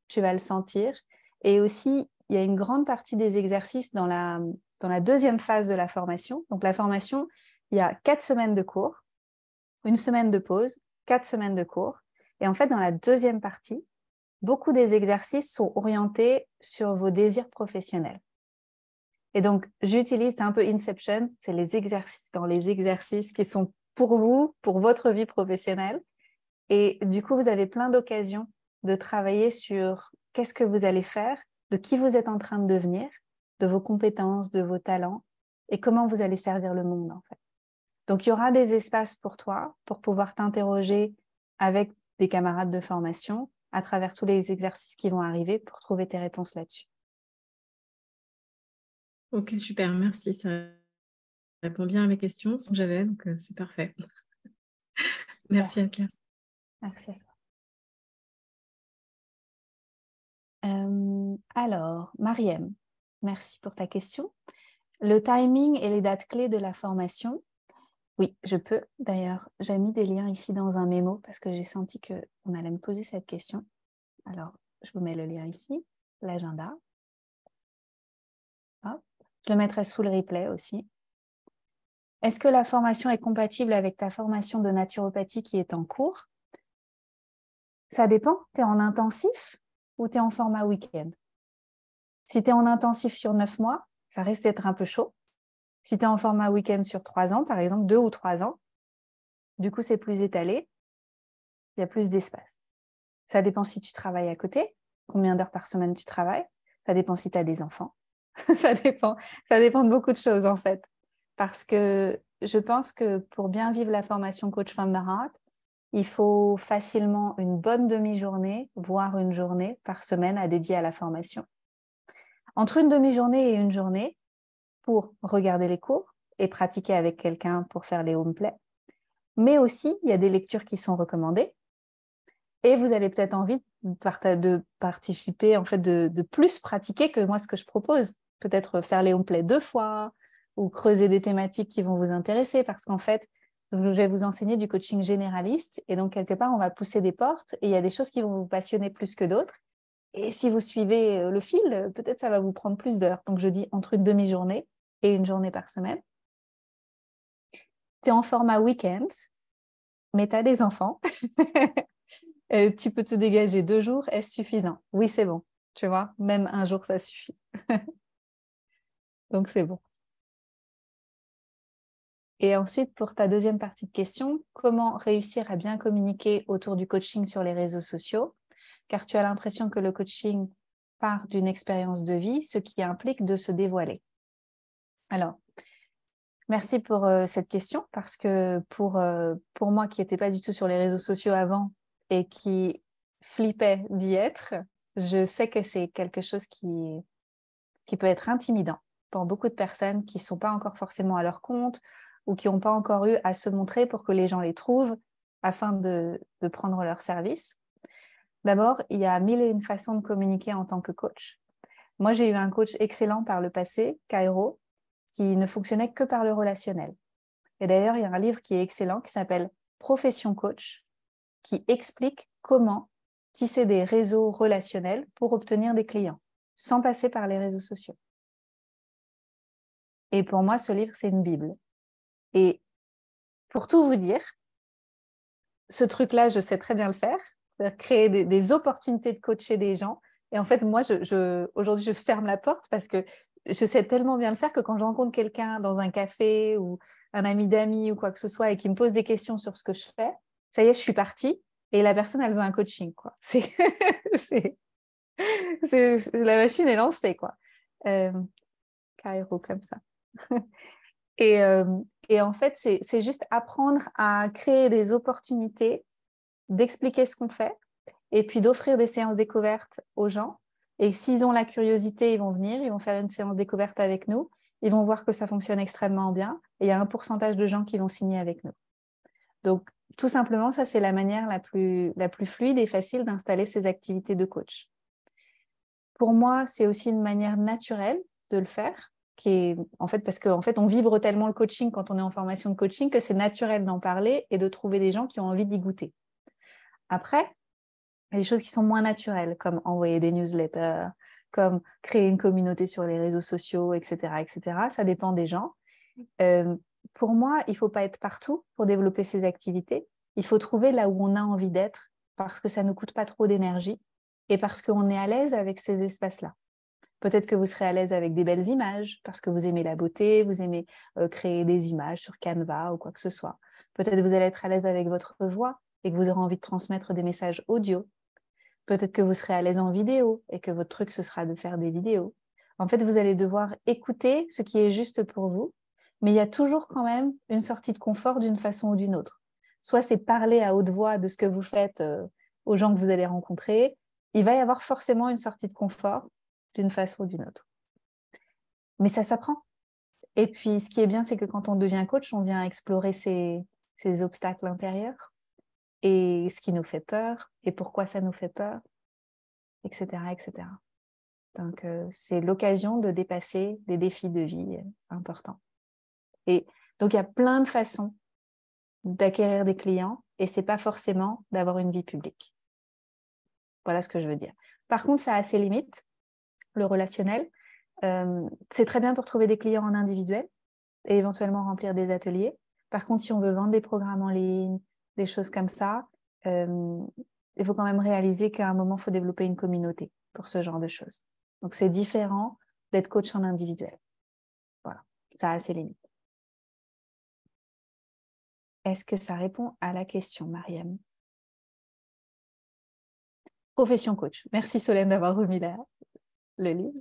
tu vas le sentir. Et aussi, il y a une grande partie des exercices dans la, dans la deuxième phase de la formation. Donc la formation, il y a quatre semaines de cours, une semaine de pause, quatre semaines de cours. Et en fait, dans la deuxième partie, beaucoup des exercices sont orientés sur vos désirs professionnels. Et donc, j'utilise, c'est un peu Inception, c'est les exercices dans les exercices qui sont pour vous, pour votre vie professionnelle. Et du coup, vous avez plein d'occasions de travailler sur qu'est-ce que vous allez faire, de qui vous êtes en train de devenir, de vos compétences, de vos talents, et comment vous allez servir le monde, en fait. Donc, il y aura des espaces pour toi, pour pouvoir t'interroger avec des camarades de formation à travers tous les exercices qui vont arriver pour trouver tes réponses là-dessus. Ok, super, merci. Ça répond bien à mes questions, ce que j'avais, donc euh, c'est parfait. Merci, Anne-Claire. Merci à toi. Euh, alors, Mariem, merci pour ta question. Le timing et les dates clés de la formation. Oui, je peux. D'ailleurs, j'ai mis des liens ici dans un mémo parce que j'ai senti qu'on allait me poser cette question. Alors, je vous mets le lien ici, l'agenda. Hop. Je le mettrai sous le replay aussi. Est-ce que la formation est compatible avec ta formation de naturopathie qui est en cours? Ça dépend. Tu es en intensif ou tu es en format week-end? Si tu es en intensif sur neuf mois, ça risque d'être un peu chaud. Si tu es en format week-end sur trois ans, par exemple, deux ou trois ans, du coup, c'est plus étalé. Il y a plus d'espace. Ça dépend si tu travailles à côté, combien d'heures par semaine tu travailles. Ça dépend si tu as des enfants. ça dépend, ça dépend de beaucoup de choses, en fait. Parce que je pense que pour bien vivre la formation Coach From the Heart, il faut facilement une bonne demi-journée, voire une journée par semaine à dédier à la formation. Entre une demi-journée et une journée, pour regarder les cours et pratiquer avec quelqu'un pour faire les home play. Mais aussi, il y a des lectures qui sont recommandées et vous avez peut-être envie de, part- de participer, en fait, de, de plus pratiquer que moi ce que je propose. Peut-être faire les home play deux fois ou creuser des thématiques qui vont vous intéresser parce qu'en fait, je vais vous enseigner du coaching généraliste et donc quelque part, on va pousser des portes et il y a des choses qui vont vous passionner plus que d'autres. Et si vous suivez le fil, peut-être ça va vous prendre plus d'heures. Donc, je dis entre une demi-journée et une journée par semaine. Tu es en format week-end, mais tu as des enfants. Tu peux te dégager deux jours, est-ce suffisant? Oui, c'est bon. Tu vois, même un jour, ça suffit. Donc, c'est bon. Et ensuite, pour ta deuxième partie de question, comment réussir à bien communiquer autour du coaching sur les réseaux sociaux? Car tu as l'impression que le coaching part d'une expérience de vie, ce qui implique de se dévoiler. Alors, merci pour euh, cette question, parce que pour, euh, pour moi qui n'étais pas du tout sur les réseaux sociaux avant et qui flippait d'y être, je sais que c'est quelque chose qui, qui peut être intimidant pour beaucoup de personnes qui ne sont pas encore forcément à leur compte ou qui n'ont pas encore eu à se montrer pour que les gens les trouvent afin de, de prendre leur service. D'abord, il y a mille et une façons de communiquer en tant que coach. Moi, j'ai eu un coach excellent par le passé, Cairo, qui ne fonctionnait que par le relationnel. Et d'ailleurs, il y a un livre qui est excellent qui s'appelle Profession Coach, qui explique comment tisser des réseaux relationnels pour obtenir des clients, sans passer par les réseaux sociaux. Et pour moi, ce livre, c'est une Bible. Et pour tout vous dire, ce truc-là, je sais très bien le faire, c'est-à-dire créer des, des opportunités de coacher des gens. Et en fait, moi, je, je, aujourd'hui, je ferme la porte parce que je sais tellement bien le faire que quand je rencontre quelqu'un dans un café ou un ami d'amis ou quoi que ce soit et qui me pose des questions sur ce que je fais, ça y est, je suis partie et la personne, elle veut un coaching, quoi. C'est, c'est, c'est, c'est, la machine est lancée, quoi. Euh, Cairo, comme ça. et, euh, et en fait, c'est, c'est juste apprendre à créer des opportunités, d'expliquer ce qu'on fait et puis d'offrir des séances découvertes aux gens. Et s'ils ont la curiosité, ils vont venir, ils vont faire une séance découverte avec nous, ils vont voir que ça fonctionne extrêmement bien et il y a un pourcentage de gens qui vont signer avec nous. Donc, tout simplement, ça, c'est la manière la plus, la plus fluide et facile d'installer ces activités de coach. Pour moi, c'est aussi une manière naturelle de le faire, qui est, en fait, parce qu'en fait, on vibre tellement le coaching quand on est en formation de coaching que c'est naturel d'en parler et de trouver des gens qui ont envie d'y goûter. Après, Il y a des choses qui sont moins naturelles, comme envoyer des newsletters, comme créer une communauté sur les réseaux sociaux, et cetera, et cetera. Ça dépend des gens. Euh, pour moi, il ne faut pas être partout pour développer ces activités. Il faut trouver là où on a envie d'être parce que ça ne coûte pas trop d'énergie et parce qu'on est à l'aise avec ces espaces-là. Peut-être que vous serez à l'aise avec des belles images parce que vous aimez la beauté, vous aimez euh, créer des images sur Canva ou quoi que ce soit. Peut-être que vous allez être à l'aise avec votre voix et que vous aurez envie de transmettre des messages audio. Peut-être que vous serez à l'aise en vidéo et que votre truc, ce sera de faire des vidéos. En fait, vous allez devoir écouter ce qui est juste pour vous, mais il y a toujours quand même une sortie de confort d'une façon ou d'une autre. Soit c'est parler à haute voix de ce que vous faites euh, aux gens que vous allez rencontrer. Il va y avoir forcément une sortie de confort d'une façon ou d'une autre. Mais ça s'apprend. Et puis, ce qui est bien, c'est que quand on devient coach, on vient explorer ces, ces obstacles intérieurs et ce qui nous fait peur et pourquoi ça nous fait peur, et cetera, et cetera. Donc, euh, c'est l'occasion de dépasser des défis de vie euh, importants. Et donc, il y a plein de façons d'acquérir des clients et c'est pas forcément d'avoir une vie publique. Voilà ce que je veux dire. Par contre, ça a ses limites, le relationnel. Euh, c'est très bien pour trouver des clients en individuel et éventuellement remplir des ateliers. Par contre, si on veut vendre des programmes en ligne, des choses comme ça, euh, il faut quand même réaliser qu'à un moment, il faut développer une communauté pour ce genre de choses. Donc, c'est différent d'être coach en individuel. Voilà, ça a ses limites. Est-ce que ça répond à la question, Mariam? Profession coach. Merci Solène d'avoir remis la, le livre.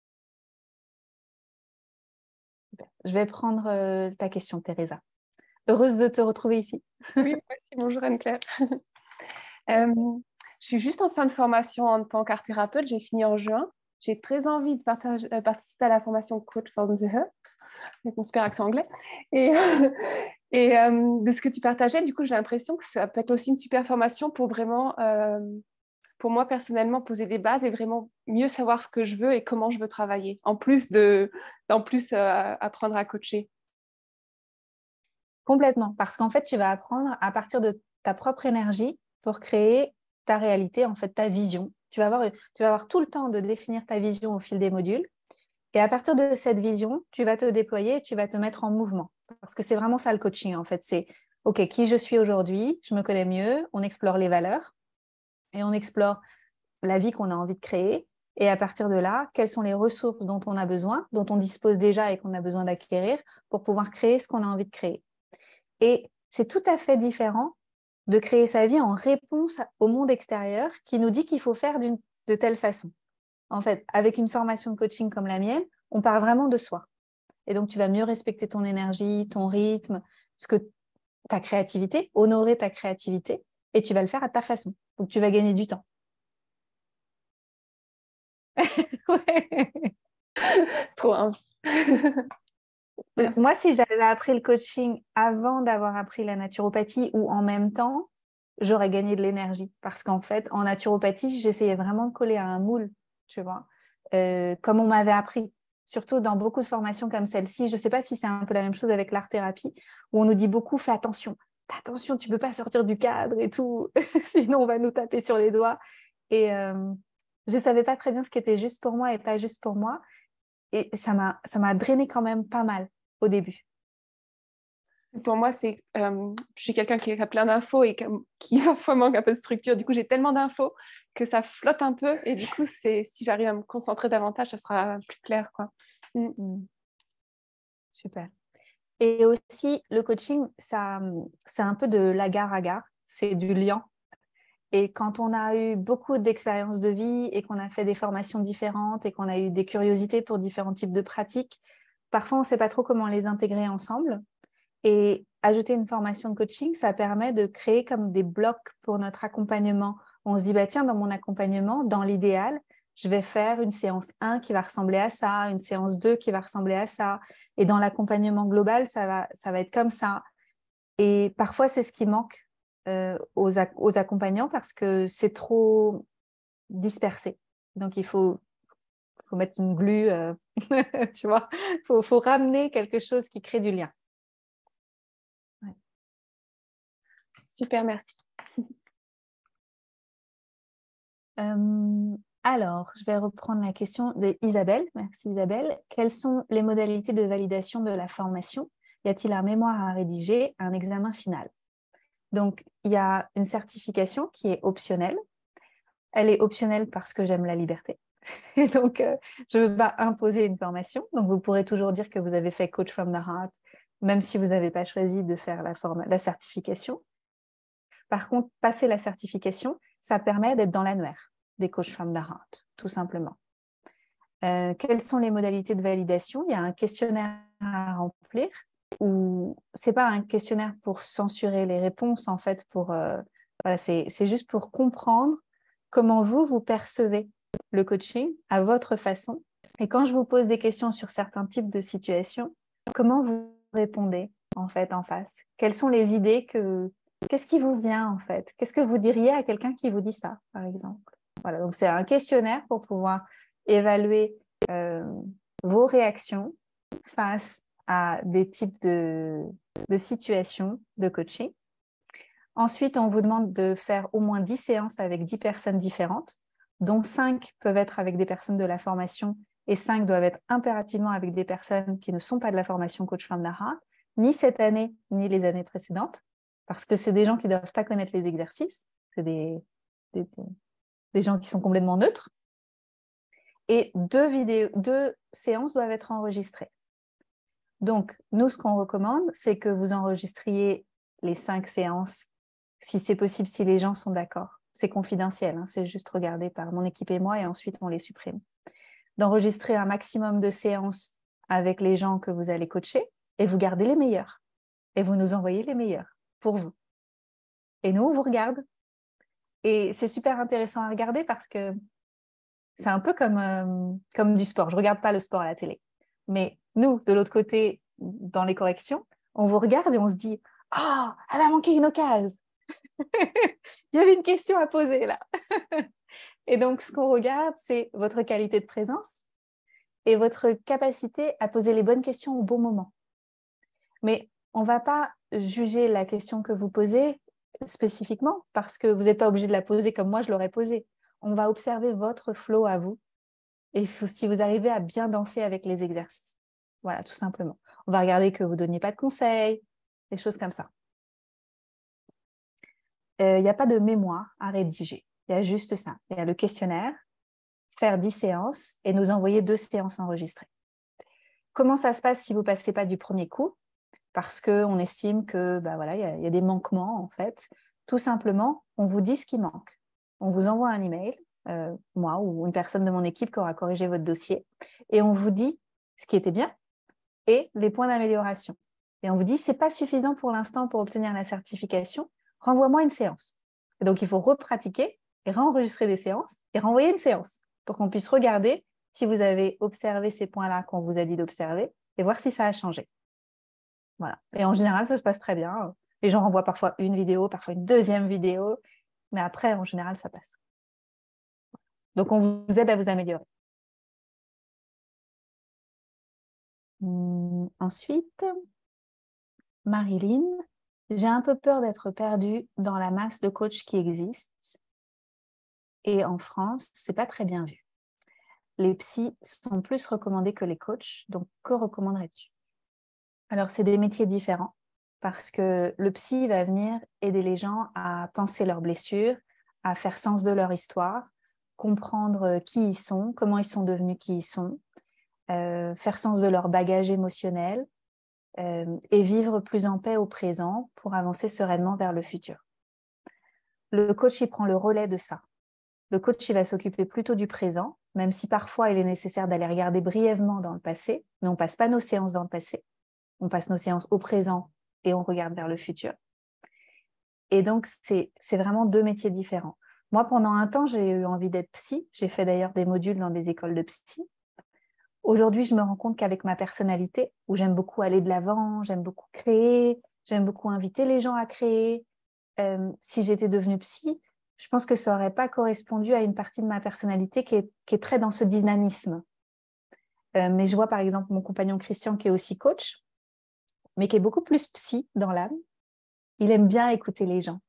Super. Je vais prendre euh, ta question, Teresa. Heureuse de te retrouver ici. Oui, merci. Bonjour Anne-Claire. euh, je suis juste en fin de formation en tant qu'art thérapeute. J'ai fini en juin. J'ai très envie de partage, euh, participer à la formation Coach from the Heart, avec mon super accent anglais. Et, et euh, de ce que tu partageais, du coup, j'ai l'impression que ça peut être aussi une super formation pour vraiment, euh, pour moi personnellement, poser des bases et vraiment mieux savoir ce que je veux et comment je veux travailler, en plus de, en plus euh, apprendre à coacher. Complètement, parce qu'en fait, tu vas apprendre à partir de ta propre énergie pour créer ta réalité, en fait, ta vision. Tu vas avoir, tu vas avoir tout le temps de définir ta vision au fil des modules. Et à partir de cette vision, tu vas te déployer, tu vas te mettre en mouvement. Parce que c'est vraiment ça le coaching, en fait. C'est, OK, qui je suis aujourd'hui, je me connais mieux, on explore les valeurs et on explore la vie qu'on a envie de créer. Et à partir de là, quelles sont les ressources dont on a besoin, dont on dispose déjà et qu'on a besoin d'acquérir pour pouvoir créer ce qu'on a envie de créer. Et c'est tout à fait différent de créer sa vie en réponse au monde extérieur qui nous dit qu'il faut faire d'une, de telle façon. En fait, avec une formation de coaching comme la mienne, on part vraiment de soi. Et donc, tu vas mieux respecter ton énergie, ton rythme, ce que, ta créativité, honorer ta créativité, et tu vas le faire à ta façon. Donc, tu vas gagner du temps. Ouais. Trop envie. Moi, si j'avais appris le coaching avant d'avoir appris la naturopathie ou en même temps, j'aurais gagné de l'énergie. Parce qu'en fait, en naturopathie, j'essayais vraiment de coller à un moule, tu vois, euh, comme on m'avait appris. Surtout dans beaucoup de formations comme celle-ci. Je ne sais pas si c'est un peu la même chose avec l'art-thérapie, où on nous dit beaucoup, fais attention. Fais attention, tu ne peux pas sortir du cadre et tout, sinon on va nous taper sur les doigts. Et euh, je ne savais pas très bien ce qui était juste pour moi et pas juste pour moi. Et ça m'a, ça m'a drainé quand même pas mal au début. Pour moi, c'est, euh, je suis quelqu'un qui a plein d'infos et qui parfois manque un peu de structure. Du coup, j'ai tellement d'infos que ça flotte un peu. Et du coup, c'est, si j'arrive à me concentrer davantage, ça sera plus clair, quoi. Mm. Mm. Super. Et aussi, le coaching, ça, c'est un peu de l'agar-agar, c'est du liant. Et quand on a eu beaucoup d'expériences de vie et qu'on a fait des formations différentes et qu'on a eu des curiosités pour différents types de pratiques, parfois on ne sait pas trop comment les intégrer ensemble. Et ajouter une formation de coaching, ça permet de créer comme des blocs pour notre accompagnement. On se dit, bah, tiens, dans mon accompagnement, dans l'idéal, je vais faire une séance un qui va ressembler à ça, une séance deux qui va ressembler à ça. Et dans l'accompagnement global, ça va, ça va être comme ça. Et parfois, c'est ce qui manque euh, aux, aux accompagnants parce que c'est trop dispersé. Donc, il faut, faut mettre une glue, euh, tu vois. Il faut, faut ramener quelque chose qui crée du lien. Super, merci. Euh, alors, je vais reprendre la question d'Isabelle. Merci Isabelle. Quelles sont les modalités de validation de la formation? Y a-t-il un mémoire à rédiger, un examen final? Donc, il y a une certification qui est optionnelle. Elle est optionnelle parce que j'aime la liberté. Et donc, euh, je ne veux pas imposer une formation. Donc, vous pourrez toujours dire que vous avez fait Coach from the Heart, même si vous n'avez pas choisi de faire la, forme, la certification. Par contre, passer la certification, ça permet d'être dans l'annuaire des Coach from the Heart, tout simplement. Euh, quelles sont les modalités de validation? Il y a un questionnaire à remplir, ou ce n'est pas un questionnaire pour censurer les réponses, en fait, pour, euh, voilà, c'est, c'est juste pour comprendre comment vous, vous percevez le coaching à votre façon. Et quand je vous pose des questions sur certains types de situations, comment vous répondez, en fait, en face? Quelles sont les idées que... Qu'est-ce qui vous vient, en fait? Qu'est-ce que vous diriez à quelqu'un qui vous dit ça, par exemple? Voilà, donc c'est un questionnaire pour pouvoir évaluer euh, vos réactions face à des types de, de situations de coaching. Ensuite, on vous demande de faire au moins dix séances avec dix personnes différentes, dont cinq peuvent être avec des personnes de la formation et cinq doivent être impérativement avec des personnes qui ne sont pas de la formation Coach from the Heart, ni cette année, ni les années précédentes, parce que c'est des gens qui ne doivent pas connaître les exercices, c'est des, des, des gens qui sont complètement neutres. Et deux, vidéos, deux séances doivent être enregistrées. Donc, nous, ce qu'on recommande, c'est que vous enregistriez les cinq séances, si c'est possible, si les gens sont d'accord. C'est confidentiel, hein, c'est juste regardé par mon équipe et moi, et ensuite on les supprime. D'enregistrer un maximum de séances avec les gens que vous allez coacher, et vous gardez les meilleurs. Et vous nous envoyez les meilleurs pour vous. Et nous, on vous regarde. Et c'est super intéressant à regarder parce que c'est un peu comme, euh, comme du sport. Je ne regarde pas le sport à la télé. Mais nous, de l'autre côté, dans les corrections, on vous regarde et on se dit « Ah, oh, elle a manqué une occasion !» Il y avait une question à poser là. Et donc, ce qu'on regarde, c'est votre qualité de présence et votre capacité à poser les bonnes questions au bon moment. Mais on ne va pas juger la question que vous posez spécifiquement parce que vous n'êtes pas obligé de la poser comme moi je l'aurais posée. On va observer votre flow à vous et si vous arrivez à bien danser avec les exercices. Voilà, tout simplement. On va regarder que vous ne donniez pas de conseils, des choses comme ça. Il euh, n'y a pas de mémoire à rédiger. Il y a juste ça. Il y a le questionnaire, faire dix séances et nous envoyer deux séances enregistrées. Comment ça se passe si vous ne passez pas du premier coup? Parce qu'on estime que bah voilà, y, y a des manquements en fait. Tout simplement, on vous dit ce qui manque. On vous envoie un email, euh, moi ou une personne de mon équipe qui aura corrigé votre dossier, et on vous dit ce qui était bien et les points d'amélioration. Et on vous dit, ce n'est pas suffisant pour l'instant pour obtenir la certification, renvoie-moi une séance. Et donc, il faut repratiquer et réenregistrer des séances et renvoyer une séance pour qu'on puisse regarder si vous avez observé ces points-là qu'on vous a dit d'observer et voir si ça a changé. Voilà. Et en général, ça se passe très bien. Les gens renvoient parfois une vidéo, parfois une deuxième vidéo, mais après, en général, ça passe. Donc, on vous aide à vous améliorer. Hum, ensuite, Marilyn, j'ai un peu peur d'être perdue dans la masse de coachs qui existent. Et en France, ce n'est pas très bien vu. Les psys sont plus recommandés que les coachs, donc que recommanderais-tu? Alors, c'est des métiers différents parce que le psy va venir aider les gens à penser leurs blessures, à faire sens de leur histoire, comprendre qui ils sont, comment ils sont devenus qui ils sont, euh, faire sens de leur bagage émotionnel euh, et vivre plus en paix au présent pour avancer sereinement vers le futur. Le coach, il prend le relais de ça. Le coach, il va s'occuper plutôt du présent, même si parfois il est nécessaire d'aller regarder brièvement dans le passé, mais on ne passe pas nos séances dans le passé. On passe nos séances au présent et on regarde vers le futur. Et donc, c'est, c'est vraiment deux métiers différents. Moi, pendant un temps, j'ai eu envie d'être psy. J'ai fait d'ailleurs des modules dans des écoles de psy. Aujourd'hui, je me rends compte qu'avec ma personnalité, où j'aime beaucoup aller de l'avant, j'aime beaucoup créer, j'aime beaucoup inviter les gens à créer, euh, si j'étais devenue psy, je pense que ça n'aurait pas correspondu à une partie de ma personnalité qui est, qui est très dans ce dynamisme. Euh, mais je vois par exemple mon compagnon Christian qui est aussi coach, mais qui est beaucoup plus psy dans l'âme. Il aime bien écouter les gens.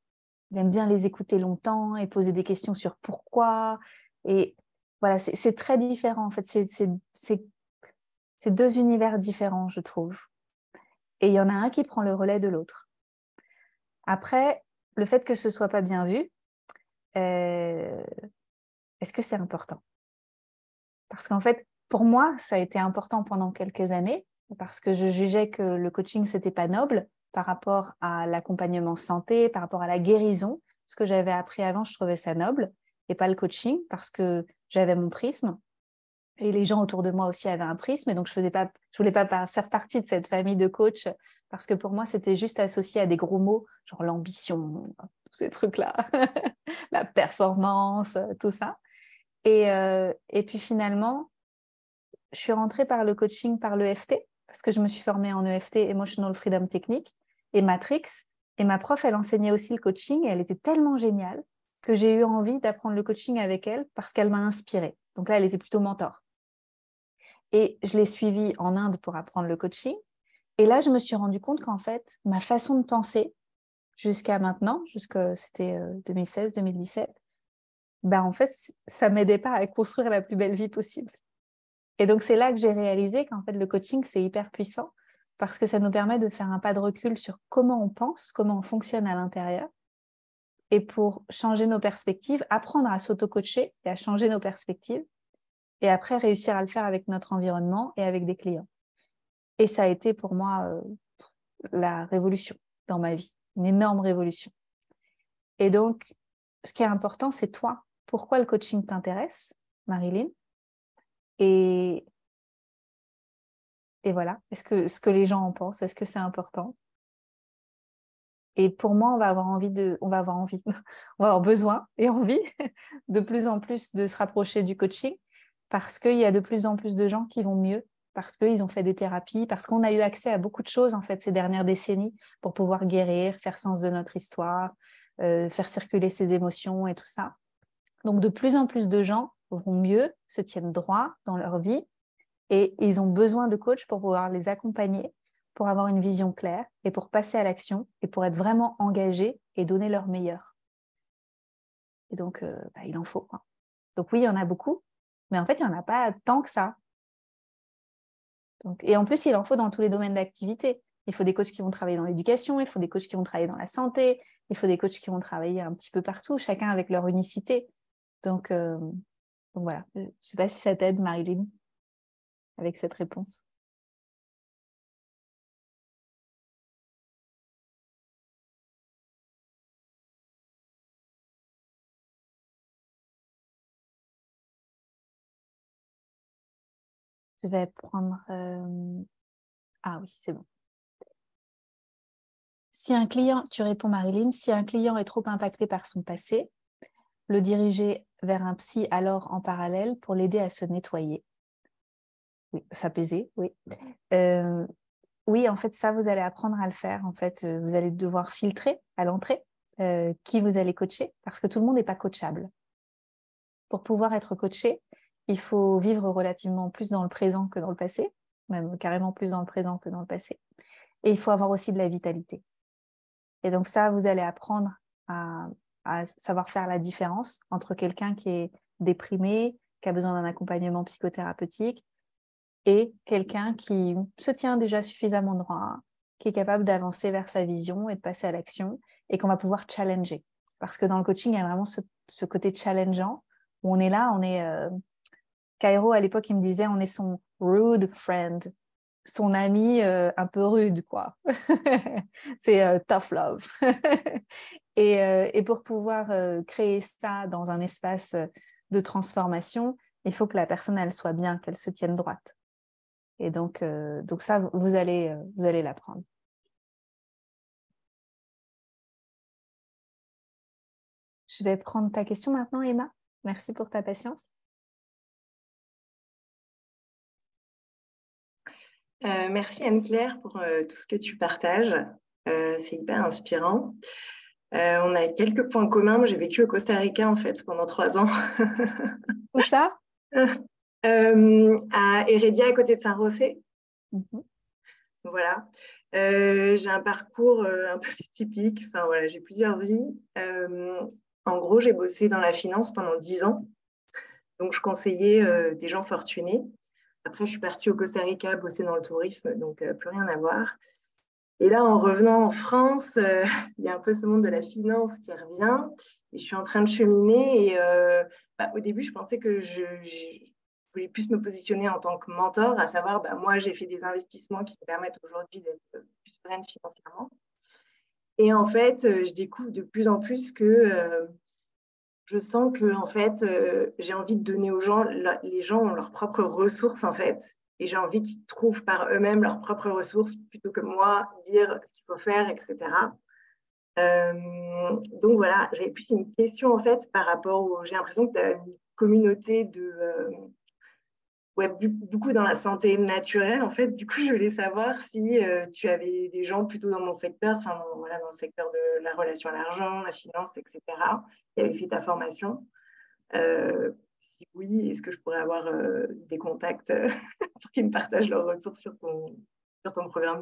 il aime bien les écouter longtemps et poser des questions sur pourquoi. Et voilà, c'est, c'est très différent en fait. C'est, c'est, c'est, c'est deux univers différents, je trouve. Et il y en a un qui prend le relais de l'autre. Après, le fait que ce ne soit pas bien vu, euh, est-ce que c'est important? Parce qu'en fait, pour moi, ça a été important pendant quelques années parce que je jugeais que le coaching, ce n'était pas noble par rapport à l'accompagnement santé, par rapport à la guérison. Ce que j'avais appris avant, je trouvais ça noble et pas le coaching parce que j'avais mon prisme. Et les gens autour de moi aussi avaient un prisme. Et donc, je ne voulais pas faire partie de cette famille de coachs parce que pour moi, c'était juste associé à des gros mots, genre l'ambition, tous ces trucs-là, la performance, tout ça. Et, euh, et puis finalement, je suis rentrée par le coaching, par l'E F T, parce que je me suis formée en E F T, Emotional Freedom Technique, et Matrix. Et ma prof, elle enseignait aussi le coaching, et elle était tellement géniale que j'ai eu envie d'apprendre le coaching avec elle parce qu'elle m'a inspirée. Donc là, elle était plutôt mentor. Et je l'ai suivie en Inde pour apprendre le coaching. Et là, je me suis rendu compte qu'en fait, ma façon de penser, jusqu'à maintenant, jusqu'à c'était deux mille seize deux mille dix-sept, ben en fait, ça ne m'aidait pas à construire la plus belle vie possible. Et donc, c'est là que j'ai réalisé qu'en fait, le coaching, c'est hyper puissant parce que ça nous permet de faire un pas de recul sur comment on pense, comment on fonctionne à l'intérieur. Et pour changer nos perspectives, apprendre à s'auto-coacher et à changer nos perspectives. Et après, réussir à le faire avec notre environnement et avec des clients. Et ça a été pour moi euh, la révolution dans ma vie, une énorme révolution. Et donc, ce qui est important, c'est toi. Pourquoi le coaching t'intéresse, Marilyn? Et, et voilà, est-ce que ce que les gens en pensent, est-ce que c'est important? Et pour moi, on va avoir envie de, on va avoir envie, on va avoir besoin et envie de plus en plus de se rapprocher du coaching parce qu'il y a de plus en plus de gens qui vont mieux, parce qu'ils ont fait des thérapies, parce qu'on a eu accès à beaucoup de choses en fait ces dernières décennies pour pouvoir guérir, faire sens de notre histoire, euh, faire circuler ses émotions et tout ça. Donc de plus en plus de gens vont mieux, se tiennent droit dans leur vie et ils ont besoin de coachs pour pouvoir les accompagner, pour avoir une vision claire et pour passer à l'action et pour être vraiment engagés et donner leur meilleur. Et donc, euh, bah, il en faut. Hein. Donc oui, il y en a beaucoup, mais en fait, il n'y en a pas tant que ça. Donc, et en plus, il en faut dans tous les domaines d'activité. Il faut des coachs qui vont travailler dans l'éducation, il faut des coachs qui vont travailler dans la santé, il faut des coachs qui vont travailler un petit peu partout, chacun avec leur unicité. Donc, euh, donc voilà, je ne sais pas si ça t'aide, Marilyn, avec cette réponse. Je vais prendre... Euh... Ah oui, c'est bon. Si un client, tu réponds Marilyn, si un client est trop impacté par son passé, le diriger vers un psy alors en parallèle pour l'aider à se nettoyer. Oui, s'apaiser, oui. Euh, oui, en fait, ça, vous allez apprendre à le faire. En fait, vous allez devoir filtrer à l'entrée euh, qui vous allez coacher parce que tout le monde n'est pas coachable. Pour pouvoir être coaché, il faut vivre relativement plus dans le présent que dans le passé, même carrément plus dans le présent que dans le passé. Et il faut avoir aussi de la vitalité. Et donc ça, vous allez apprendre à, à savoir faire la différence entre quelqu'un qui est déprimé, qui a besoin d'un accompagnement psychothérapeutique, et quelqu'un qui se tient déjà suffisamment droit, qui est capable d'avancer vers sa vision et de passer à l'action, et qu'on va pouvoir challenger. Parce que dans le coaching, il y a vraiment ce, ce côté challengeant, où on est là, on est... Euh... Cairo, à l'époque, il me disait, on est son rude friend, son ami euh, un peu rude, quoi. C'est euh, tough love. et, euh, et pour pouvoir euh, créer ça dans un espace de transformation, il faut que la personne, elle soit bien, qu'elle se tienne droite. Et donc, euh, donc ça, vous allez, euh, vous allez l'apprendre. Je vais prendre ta question maintenant, Emma. Merci pour ta patience. Euh, merci Anne-Claire pour euh, tout ce que tu partages. Euh, c'est hyper inspirant. Euh, on a quelques points communs. Moi, j'ai vécu au Costa Rica en fait pendant trois ans. Où ça? euh, À Heredia, à côté de San José. Mm-hmm. Voilà. Euh, j'ai un parcours euh, un peu typique. Enfin, voilà, j'ai plusieurs vies. Euh, en gros, j'ai bossé dans la finance pendant dix ans. Donc, je conseillais euh, des gens fortunés. Après, je suis partie au Costa Rica bosser dans le tourisme, donc euh, plus rien à voir. Et là, en revenant en France, euh, il y a un peu ce monde de la finance qui revient. Et je suis en train de cheminer. Et euh, bah, au début, je pensais que je, je voulais plus me positionner en tant que mentor, à savoir, bah, moi, j'ai fait des investissements qui me permettent aujourd'hui d'être plus sereine financièrement. Et en fait, je découvre de plus en plus que euh, je sens que en fait, euh, j'ai envie de donner aux gens, la, les gens ont leurs propres ressources en fait, et j'ai envie qu'ils trouvent par eux-mêmes leurs propres ressources plutôt que moi dire ce qu'il faut faire, et cetera. Euh, donc voilà, j'avais plus une question en fait par rapport au, j'ai l'impression que tu as une communauté de, euh, ouais, beaucoup dans la santé naturelle en fait. Du coup, je voulais savoir si euh, tu avais des gens plutôt dans mon secteur, enfin dans, voilà, dans le secteur de la relation à l'argent, la finance, et cetera, qui avaient fait ta formation. Euh, si oui, est-ce que je pourrais avoir euh, des contacts euh, pour qu'ils me partagent leur retour sur ton, sur ton programme?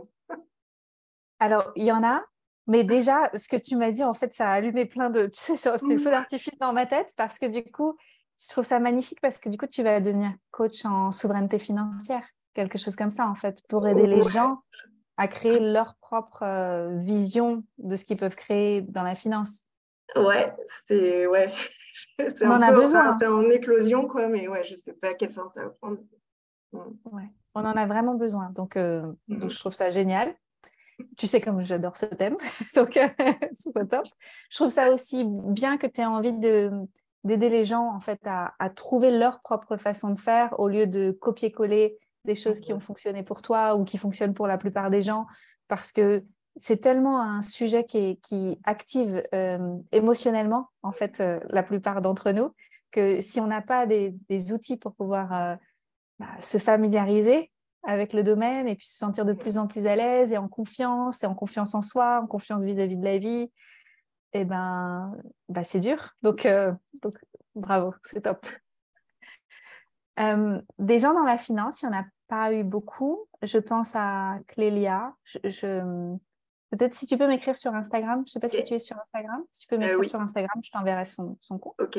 Alors, il y en a, mais déjà, ce que tu m'as dit, en fait, ça a allumé plein de, tu sais, ces feux d'artifice dans ma tête parce que du coup, je trouve ça magnifique parce que du coup, tu vas devenir coach en souveraineté financière, quelque chose comme ça, en fait, pour aider les gens à créer leur propre euh, vision de ce qu'ils peuvent créer dans la finance. Ouais, c'est ouais. c'est On un en a peu besoin. enfin, c'est en éclosion, quoi, mais ouais, je sais pas à quelle forme ça va prendre. Ouais, on en a vraiment besoin. Donc, euh, Mm-hmm. donc, je trouve ça génial. Tu sais comme j'adore ce thème, donc euh, c'est top. Je trouve ça aussi bien que tu aies envie de, d'aider les gens en fait à, à trouver leur propre façon de faire au lieu de copier-coller des choses qui ont fonctionné pour toi ou qui fonctionnent pour la plupart des gens, parce que c'est tellement un sujet qui, est, qui active euh, émotionnellement en fait euh, la plupart d'entre nous, que si on n'a pas des, des outils pour pouvoir euh, bah, se familiariser avec le domaine et puis se sentir de plus en plus à l'aise et en confiance, et en confiance en soi, en confiance vis-à-vis de la vie, et ben, bah, c'est dur. Donc, euh, donc bravo, c'est top. Euh, des gens dans la finance, il n'y en a pas eu beaucoup. Je pense à Clélia. Je, je... Peut-être si tu peux m'écrire sur Instagram. Je ne sais pas okay. si tu es sur Instagram. Si tu peux m'écrire euh, oui. sur Instagram, je t'enverrai son, son compte. Ok.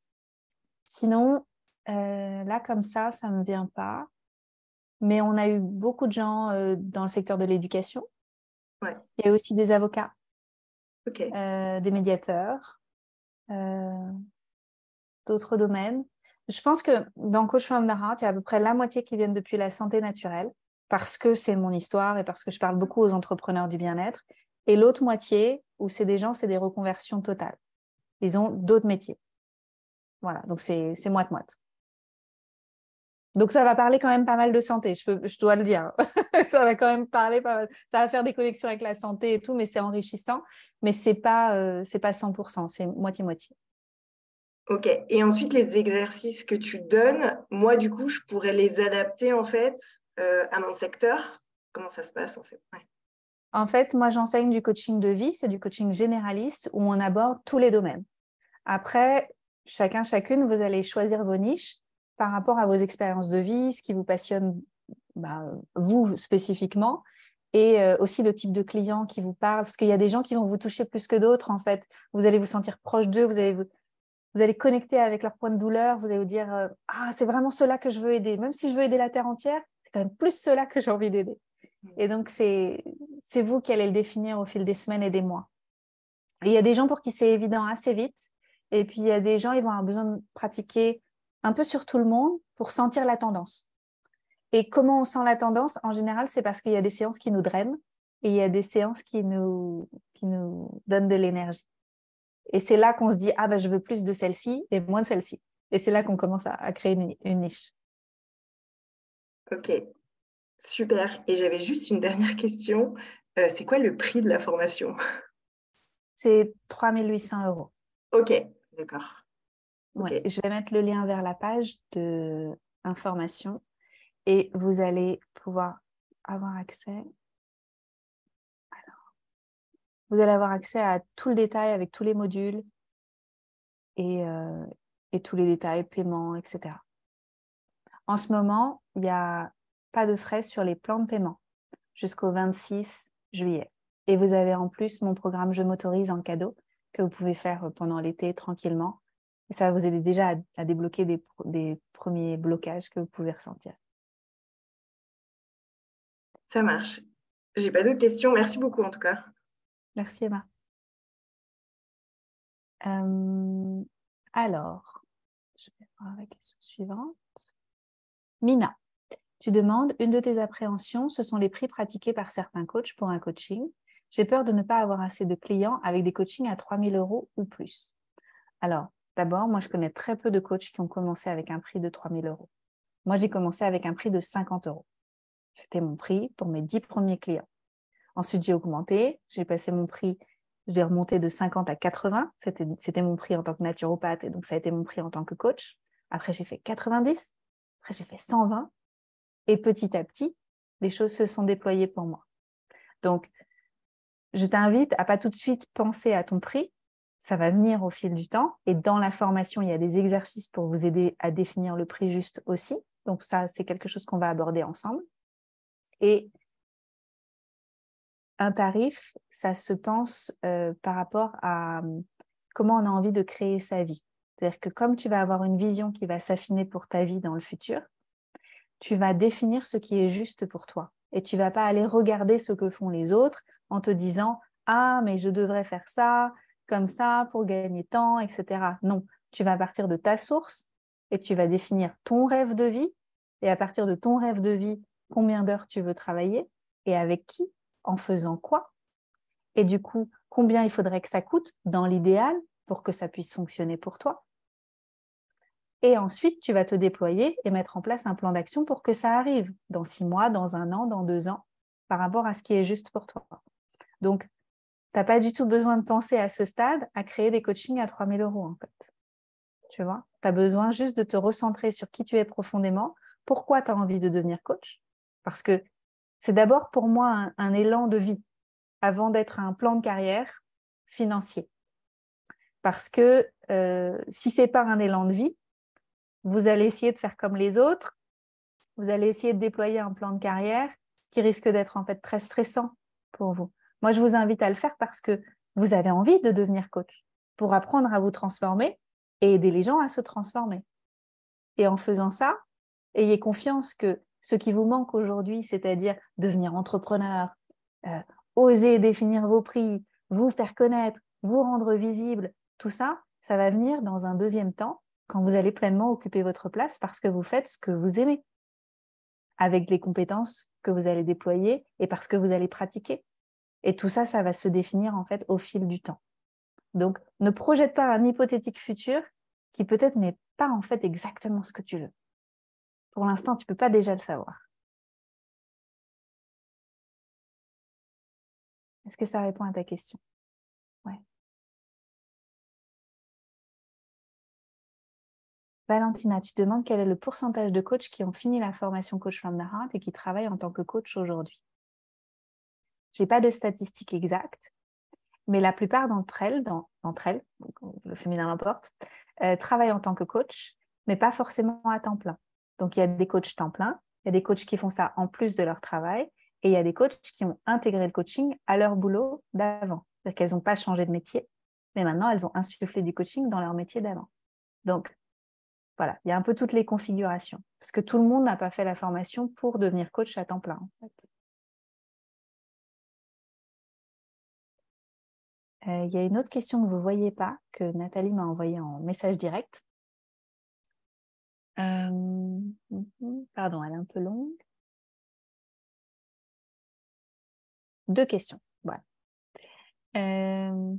Sinon, euh, là, comme ça, ça ne me vient pas. Mais on a eu beaucoup de gens euh, dans le secteur de l'éducation. Ouais. Il y a aussi des avocats, okay. euh, des médiateurs, euh, d'autres domaines. Je pense que dans Coach from the Heart, il y a à peu près la moitié qui viennent depuis la santé naturelle, parce que c'est mon histoire et parce que je parle beaucoup aux entrepreneurs du bien-être. Et l'autre moitié, où c'est des gens, c'est des reconversions totales. Ils ont d'autres métiers. Voilà, donc c'est moite-moite. Donc, ça va parler quand même pas mal de santé, je, peux, je dois le dire. Ça va quand même parler pas mal. Ça va faire des connexions avec la santé et tout, mais c'est enrichissant. Mais ce n'est pas, euh, c'est pas cent pour cent, c'est moitié-moitié. Ok. Et ensuite, les exercices que tu donnes, moi, du coup, je pourrais les adapter, en fait, euh, à mon secteur. Comment ça se passe, en fait? Ouais. En fait, moi, j'enseigne du coaching de vie, c'est du coaching généraliste où on aborde tous les domaines. Après, chacun, chacune, vous allez choisir vos niches par rapport à vos expériences de vie, ce qui vous passionne, bah, vous spécifiquement, et euh, aussi le type de client qui vous parle, parce qu'il y a des gens qui vont vous toucher plus que d'autres, en fait. Vous allez vous sentir proche d'eux, vous allez, vous, vous allez connecter avec leur point de douleur, vous allez vous dire euh, « Ah, c'est vraiment ceux-là que je veux aider. Même si je veux aider la Terre entière, c'est quand même plus ceux-là que j'ai envie d'aider. » Et donc, c'est vous qui allez le définir au fil des semaines et des mois. Et il y a des gens pour qui c'est évident assez vite, et puis il y a des gens, ils vont avoir besoin de pratiquer un peu sur tout le monde pour sentir la tendance. Et comment on sent la tendance? En général, c'est parce qu'il y a des séances qui nous drainent et il y a des séances qui nous, qui nous donnent de l'énergie. Et c'est là qu'on se dit, ah ben, je veux plus de celle-ci et moins de celle-ci. Et c'est là qu'on commence à, à créer une, une niche. Ok, super. Et j'avais juste une dernière question. Euh, c'est quoi le prix de la formation? C'est trois mille huit cents euros. Ok, d'accord. Ouais. Okay. Je vais mettre le lien vers la page de information et vous allez pouvoir avoir accès. Alors, vous allez avoir accès à tout le détail avec tous les modules et, euh, et tous les détails, paiement, et cetera. En ce moment, il n'y a pas de frais sur les plans de paiement jusqu'au vingt-six juillet. Et vous avez en plus mon programme Je m'autorise en cadeau que vous pouvez faire pendant l'été tranquillement. Et ça va vous aider déjà à, à débloquer des, des premiers blocages que vous pouvez ressentir. Ça marche. J'ai pas d'autres questions. Merci beaucoup en tout cas. Merci Emma. Euh, alors, je vais voir la question suivante. Mina, tu demandes, une de tes appréhensions, ce sont les prix pratiqués par certains coachs pour un coaching. J'ai peur de ne pas avoir assez de clients avec des coachings à trois mille euros ou plus. Alors, d'abord, moi, je connais très peu de coachs qui ont commencé avec un prix de trois mille euros. Moi, j'ai commencé avec un prix de cinquante euros. C'était mon prix pour mes dix premiers clients. Ensuite, j'ai augmenté. J'ai passé mon prix, j'ai remonté de cinquante à quatre-vingts. C'était, c'était mon prix en tant que naturopathe et donc ça a été mon prix en tant que coach. Après, j'ai fait quatre-vingt-dix. Après, j'ai fait cent vingt. Et petit à petit, les choses se sont déployées pour moi. Donc, je t'invite à pas tout de suite penser à ton prix. Ça va venir au fil du temps. Et dans la formation, il y a des exercices pour vous aider à définir le prix juste aussi. Donc ça, c'est quelque chose qu'on va aborder ensemble. Et un tarif, ça se pense euh, par rapport à euh, comment on a envie de créer sa vie. C'est-à-dire que comme tu vas avoir une vision qui va s'affiner pour ta vie dans le futur, tu vas définir ce qui est juste pour toi. Et tu ne vas pas aller regarder ce que font les autres en te disant « Ah, mais je devrais faire ça, comme ça, pour gagner tant, et cetera » Non, tu vas partir de ta source et tu vas définir ton rêve de vie. Et à partir de ton rêve de vie, combien d'heures tu veux travailler et avec qui, en faisant quoi. Et du coup, combien il faudrait que ça coûte dans l'idéal pour que ça puisse fonctionner pour toi. Et ensuite, tu vas te déployer et mettre en place un plan d'action pour que ça arrive dans six mois, dans un an, dans deux ans, par rapport à ce qui est juste pour toi. Donc, tu n'as pas du tout besoin de penser à ce stade à créer des coachings à trois mille euros, en fait. Tu vois, tu as besoin juste de te recentrer sur qui tu es profondément, pourquoi tu as envie de devenir coach. Parce que c'est d'abord pour moi un, un élan de vie avant d'être un plan de carrière financier. Parce que euh, si ce n'est pas un élan de vie, vous allez essayer de faire comme les autres, vous allez essayer de déployer un plan de carrière qui risque d'être en fait très stressant pour vous. Moi, je vous invite à le faire parce que vous avez envie de devenir coach pour apprendre à vous transformer et aider les gens à se transformer. Et en faisant ça, ayez confiance que ce qui vous manque aujourd'hui, c'est-à-dire devenir entrepreneur, euh, oser définir vos prix, vous faire connaître, vous rendre visible, tout ça, ça va venir dans un deuxième temps quand vous allez pleinement occuper votre place parce que vous faites ce que vous aimez, avec les compétences que vous allez déployer et parce que vous allez pratiquer. Et tout ça, ça va se définir en fait au fil du temps. Donc, ne projette pas un hypothétique futur qui peut-être n'est pas en fait exactement ce que tu veux. Pour l'instant, tu ne peux pas déjà le savoir. Est-ce que ça répond à ta question? Ouais. Valentina, tu demandes quel est le pourcentage de coachs qui ont fini la formation Coach from the Heart et qui travaillent en tant que coach aujourd'hui. Je n'ai pas de statistiques exactes, mais la plupart d'entre elles, dans, d'entre elles, donc le féminin l'emporte, euh, travaillent en tant que coach, mais pas forcément à temps plein. Donc, il y a des coachs temps plein, il y a des coachs qui font ça en plus de leur travail, et il y a des coachs qui ont intégré le coaching à leur boulot d'avant. C'est-à-dire qu'elles n'ont pas changé de métier, mais maintenant, elles ont insufflé du coaching dans leur métier d'avant. Donc, voilà, il y a un peu toutes les configurations. Parce que tout le monde n'a pas fait la formation pour devenir coach à temps plein, en fait. Euh, il y a une autre question que vous ne voyez pas, que Nathalie m'a envoyée en message direct. Euh, pardon, elle est un peu longue. Deux questions, voilà. Euh...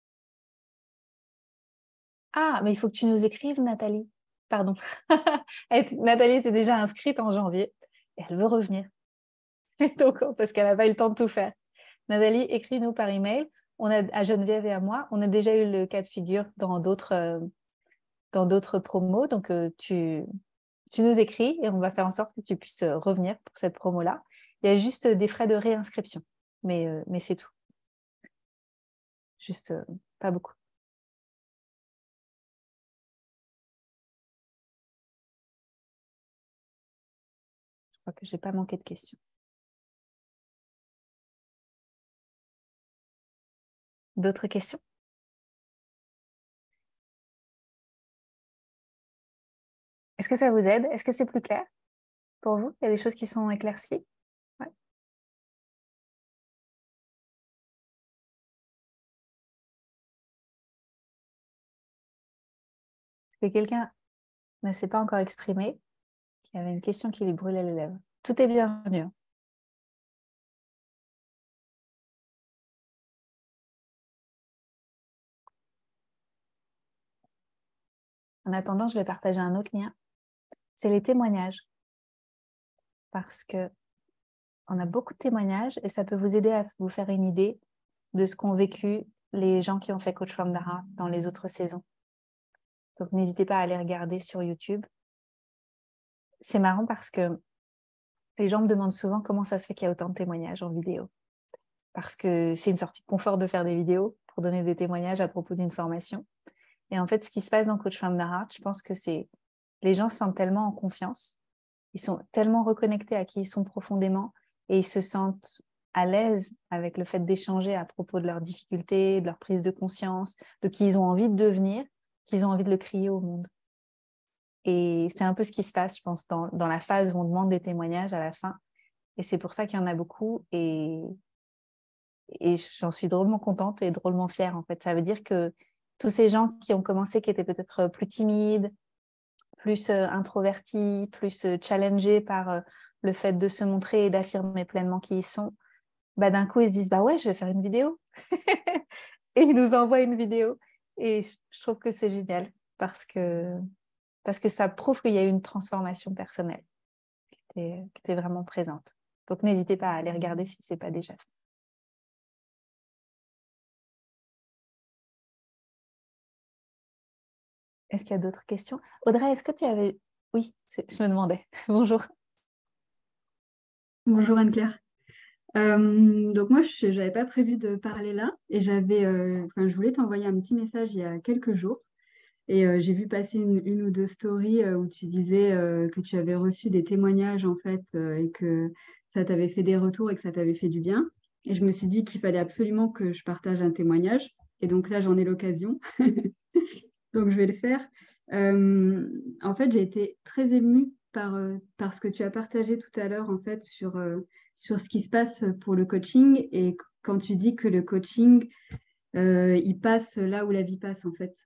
Ah, mais il faut que tu nous écrives, Nathalie. Pardon. Nathalie était déjà inscrite en janvier et elle veut revenir. Donc, parce qu'elle n'a pas eu le temps de tout faire. Nathalie, écris-nous par email. On a, à Geneviève et à moi, on a déjà eu le cas de figure dans d'autres euh, dans d'autres promos. Donc, euh, tu, tu nous écris et on va faire en sorte que tu puisses revenir pour cette promo-là. Il y a juste des frais de réinscription, mais, euh, mais c'est tout. Juste euh, pas beaucoup. Je crois que je n'ai pas manqué de questions. D'autres questions? Est-ce que ça vous aide? Est-ce que c'est plus clair pour vous? Il y a des choses qui sont éclaircies? Ouais. Est-ce que quelqu'un ne s'est pas encore exprimé? Il y avait une question qui lui brûlait les lèvres. Tout est bienvenu. En attendant, je vais partager un autre lien. C'est les témoignages. Parce que on a beaucoup de témoignages et ça peut vous aider à vous faire une idée de ce qu'ont vécu les gens qui ont fait Coach from the Heart dans les autres saisons. Donc, n'hésitez pas à aller regarder sur YouTube. C'est marrant parce que les gens me demandent souvent comment ça se fait qu'il y a autant de témoignages en vidéo. Parce que c'est une sortie de confort de faire des vidéos pour donner des témoignages à propos d'une formation. Et en fait, ce qui se passe dans Coach from the Heart, je pense que c'est les gens se sentent tellement en confiance, ils sont tellement reconnectés à qui ils sont profondément et ils se sentent à l'aise avec le fait d'échanger à propos de leurs difficultés, de leur prise de conscience, de qui ils ont envie de devenir, qu'ils ont envie de le crier au monde. Et c'est un peu ce qui se passe, je pense, dans, dans la phase où on demande des témoignages à la fin. Et c'est pour ça qu'il y en a beaucoup. Et, et j'en suis drôlement contente et drôlement fière, en fait. Ça veut dire que tous ces gens qui ont commencé, qui étaient peut-être plus timides, plus euh, introvertis, plus euh, challengés par euh, le fait de se montrer et d'affirmer pleinement qui ils sont, bah, d'un coup, ils se disent « bah ouais, je vais faire une vidéo ». Et ils nous envoient une vidéo. Et je, je trouve que c'est génial parce que, parce que ça prouve qu'il y a eu une transformation personnelle qui était, qui était vraiment présente. Donc, n'hésitez pas à aller regarder si ce n'est pas déjà fait. Est-ce qu'il y a d'autres questions? Audrey, est-ce que tu avais... Oui, je me demandais. Bonjour. Bonjour Anne-Claire. Euh, donc moi, je n'avais pas prévu de parler là et j'avais, euh, enfin, je voulais t'envoyer un petit message il y a quelques jours et euh, j'ai vu passer une, une ou deux stories euh, où tu disais euh, que tu avais reçu des témoignages en fait euh, et que ça t'avait fait des retours et que ça t'avait fait du bien. Et je me suis dit qu'il fallait absolument que je partage un témoignage et donc là, j'en ai l'occasion. Donc je vais le faire. Euh, en fait, j'ai été très émue par, euh, par ce que tu as partagé tout à l'heure en fait sur euh, sur ce qui se passe pour le coaching et quand tu dis que le coaching, euh, il passe là où la vie passe en fait.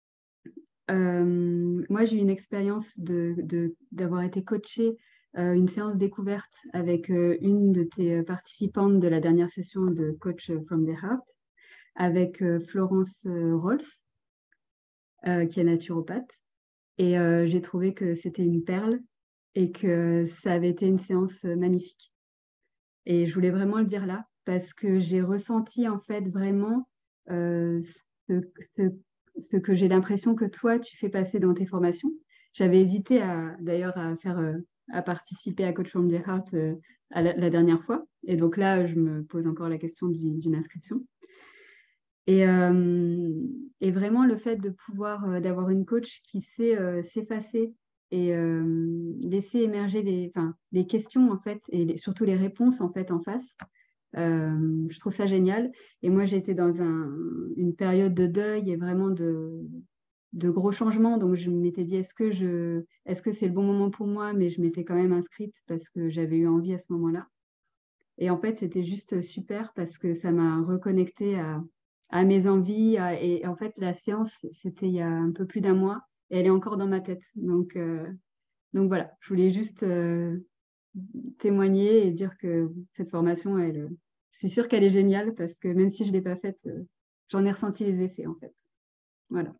Euh, moi, j'ai eu une expérience de, de, d'avoir été coachée, euh, une séance découverte avec euh, une de tes participantes de la dernière session de Coach from the Heart, avec euh, Florence euh, Rolls, euh, qui est naturopathe. Et euh, j'ai trouvé que c'était une perle et que ça avait été une séance magnifique. Et je voulais vraiment le dire là, parce que j'ai ressenti en fait vraiment euh, ce, ce, ce que j'ai l'impression que toi, tu fais passer dans tes formations. J'avais hésité à, d'ailleurs à faire, euh, à participer à Coach from the Heart euh, à la, la dernière fois. Et donc là, je me pose encore la question du, d'une inscription. Et, euh, et vraiment, le fait de pouvoir, euh, d'avoir une coach qui sait euh, s'effacer et euh, laisser émerger les, enfin, les questions, en fait, et les, surtout les réponses, en fait, en face. Euh, je trouve ça génial. Et moi, j'ai été dans un, une période de deuil et vraiment de, de gros changements. Donc, je m'étais dit, est-ce que je, est-ce que c'est le bon moment pour moi? Mais je m'étais quand même inscrite parce que j'avais eu envie à ce moment-là. Et en fait, c'était juste super parce que ça m'a reconnectée à à mes envies. À, et en fait, la séance, c'était il y a un peu plus d'un mois et elle est encore dans ma tête. Donc, euh, donc voilà, je voulais juste euh, témoigner et dire que cette formation, elle, je suis sûre qu'elle est géniale parce que même si je ne l'ai pas faite, euh, j'en ai ressenti les effets en fait. Voilà.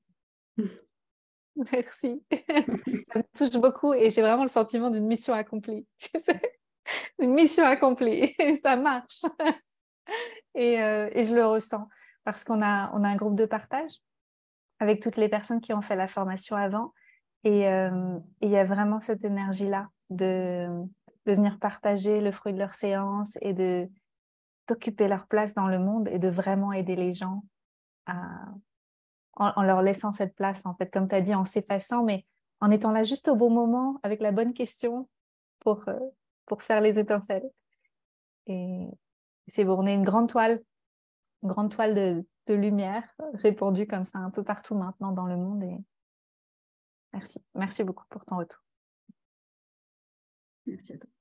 Merci. Ça me touche beaucoup et j'ai vraiment le sentiment d'une mission accomplie. Une mission accomplie. Ça marche. Et, euh, et je le ressens. Parce qu'on a, on a un groupe de partage avec toutes les personnes qui ont fait la formation avant. Et euh, il y a vraiment cette énergie-là de, de venir partager le fruit de leur séance et de, d'occuper leur place dans le monde et de vraiment aider les gens à, en, en leur laissant cette place, en fait, comme tu as dit, en s'effaçant, mais en étant là juste au bon moment, avec la bonne question pour, euh, pour faire les étincelles. Et c'est bon, on est une grande toile, une grande toile de de lumière répandue comme ça un peu partout maintenant dans le monde. Et merci. Merci beaucoup pour ton retour. Merci à toi.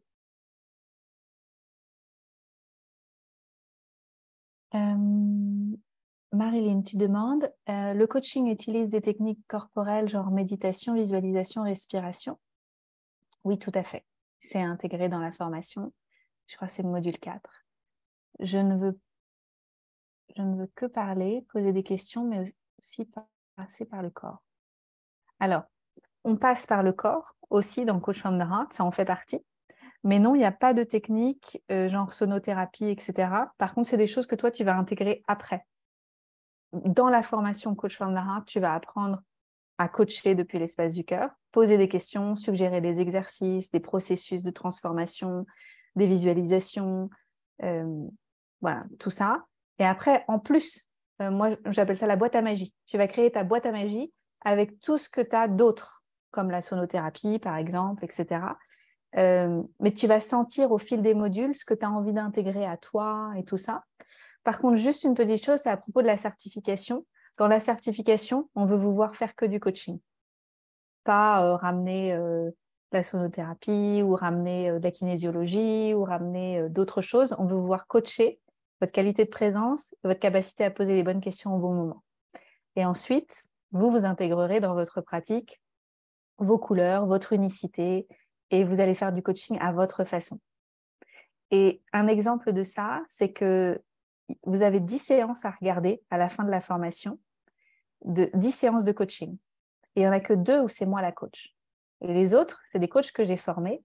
Euh, Marilyn, tu demandes, euh, le coaching utilise des techniques corporelles genre méditation, visualisation, respiration? Oui, tout à fait. C'est intégré dans la formation. Je crois que c'est le module quatre. Je ne veux, je ne veux que parler, poser des questions, mais aussi passer par le corps. Alors, on passe par le corps aussi dans Coach from the Heart, ça en fait partie. Mais non, il n'y a pas de technique euh, genre sonothérapie, et cetera. Par contre, c'est des choses que toi, tu vas intégrer après. Dans la formation Coach from the Heart, tu vas apprendre à coacher depuis l'espace du cœur, poser des questions, suggérer des exercices, des processus de transformation, des visualisations, euh, voilà, tout ça. Et après, en plus, euh, moi, j'appelle ça la boîte à magie. Tu vas créer ta boîte à magie avec tout ce que tu as d'autre, comme la sonothérapie, par exemple, et cetera. Euh, mais tu vas sentir au fil des modules ce que tu as envie d'intégrer à toi et tout ça. Par contre, juste une petite chose, c'est à propos de la certification. Dans la certification, on veut vous voir faire que du coaching. Pas euh, ramener euh, la sonothérapie ou ramener euh, de la kinésiologie ou ramener euh, d'autres choses. On veut vous voir coacher votre qualité de présence, votre capacité à poser les bonnes questions au bon moment. Et ensuite, vous vous intégrerez dans votre pratique vos couleurs, votre unicité, et vous allez faire du coaching à votre façon. Et un exemple de ça, c'est que vous avez dix séances à regarder à la fin de la formation, de dix séances de coaching. Et il n'y en a que deux où c'est moi la coach. Et les autres, c'est des coachs que j'ai formés.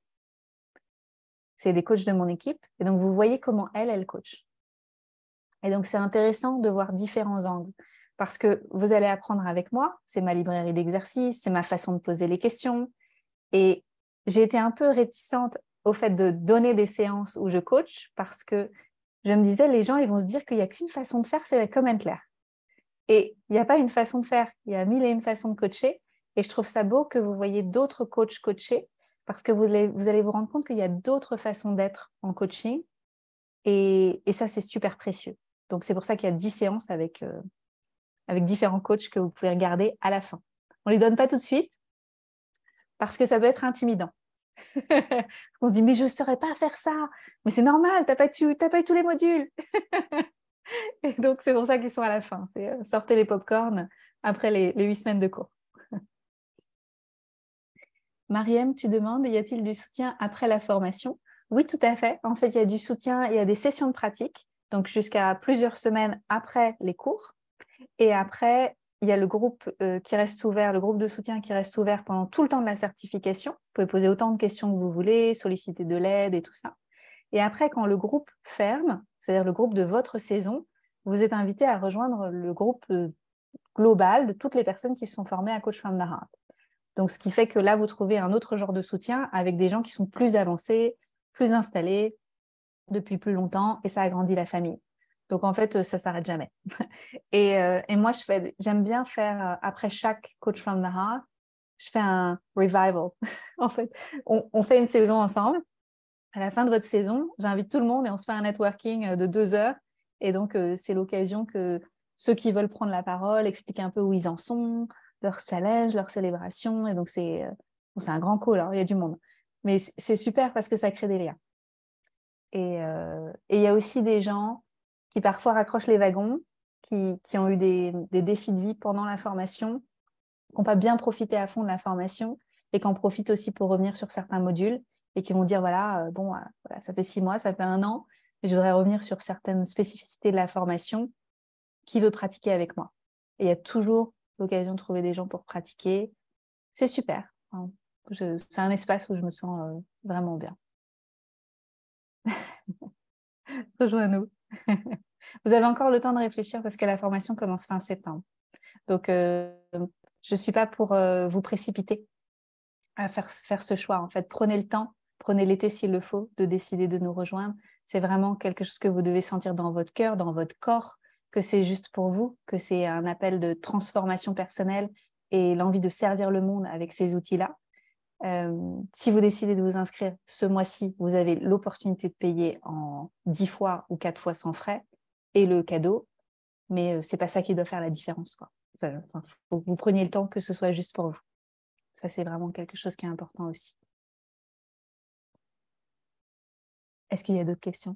C'est des coachs de mon équipe. Et donc, vous voyez comment elle, elle coach. Et donc, c'est intéressant de voir différents angles. Parce que vous allez apprendre avec moi. C'est ma librairie d'exercices, c'est ma façon de poser les questions. Et j'ai été un peu réticente au fait de donner des séances où je coach parce que je me disais, les gens, ils vont se dire qu'il n'y a qu'une façon de faire, c'est comme Entler. Et il n'y a pas une façon de faire, il y a mille et une façons de coacher. Et je trouve ça beau que vous voyez d'autres coachs coacher parce que vous allez vous, allez vous rendre compte qu'il y a d'autres façons d'être en coaching. Et, et ça, c'est super précieux. Donc, c'est pour ça qu'il y a dix séances avec, euh, avec différents coachs que vous pouvez regarder à la fin. On ne les donne pas tout de suite parce que ça peut être intimidant. On se dit, mais je ne saurais pas faire ça. Mais c'est normal, tu n'as pas, pas eu tous les modules. Et donc, c'est pour ça qu'ils sont à la fin. C'est, euh, sortez les pop-corn après les, les huit semaines de cours. Mariam, tu demandes, y a-t-il du soutien après la formation? Oui, tout à fait. En fait, il y a du soutien, il y a des sessions de pratique, donc jusqu'à plusieurs semaines après les cours. Et après, il y a le groupe euh, qui reste ouvert, le groupe de soutien qui reste ouvert pendant tout le temps de la certification. Vous pouvez poser autant de questions que vous voulez, solliciter de l'aide et tout ça. Et après, quand le groupe ferme, c'est-à-dire le groupe de votre saison, vous êtes invité à rejoindre le groupe global de toutes les personnes qui se sont formées à Coach from the Heart. Donc, ce qui fait que là, vous trouvez un autre genre de soutien avec des gens qui sont plus avancés, plus installés depuis plus longtemps, et ça agrandit la famille. Donc, en fait, ça ne s'arrête jamais. et, euh, et moi, je fais, j'aime bien faire, après chaque Coach from the Heart, je fais un revival. En fait, on, on fait une saison ensemble. À la fin de votre saison, j'invite tout le monde et on se fait un networking de deux heures. Et donc, euh, c'est l'occasion que ceux qui veulent prendre la parole expliquent un peu où ils en sont, leurs challenges, leurs célébrations. Et donc, c'est, euh, bon, c'est un grand call, hein, il y a du monde. Mais c'est super parce que ça crée des liens. Et euh, et il y a aussi des gens qui parfois raccrochent les wagons, qui, qui ont eu des, des défis de vie pendant la formation, qui n'ont pas bien profité à fond de la formation et qui en profitent aussi pour revenir sur certains modules et qui vont dire, voilà, euh, bon, euh, voilà, ça fait six mois, ça fait un an, mais je voudrais revenir sur certaines spécificités de la formation. Qui veut pratiquer avec moi? Et il y a toujours l'occasion de trouver des gens pour pratiquer. C'est super. Enfin, je, c'est un espace où je me sens euh, vraiment bien. Rejoins-nous. Vous avez encore le temps de réfléchir parce que la formation commence fin septembre. Donc, euh, je ne suis pas pour euh, vous précipiter à faire, faire ce choix. En fait, prenez le temps, prenez l'été s'il le faut, de décider de nous rejoindre. C'est vraiment quelque chose que vous devez sentir dans votre cœur, dans votre corps, que c'est juste pour vous, que c'est un appel de transformation personnelle et l'envie de servir le monde avec ces outils-là. Euh, si vous décidez de vous inscrire ce mois-ci, vous avez l'opportunité de payer en dix fois ou quatre fois sans frais et le cadeau. mais euh, c'est pas ça qui doit faire la différence, quoi. Enfin, enfin, faut que vous preniez le temps que ce soit juste pour vous. Ça, c'est vraiment quelque chose qui est important aussi. Est-ce qu'il y a d'autres questions?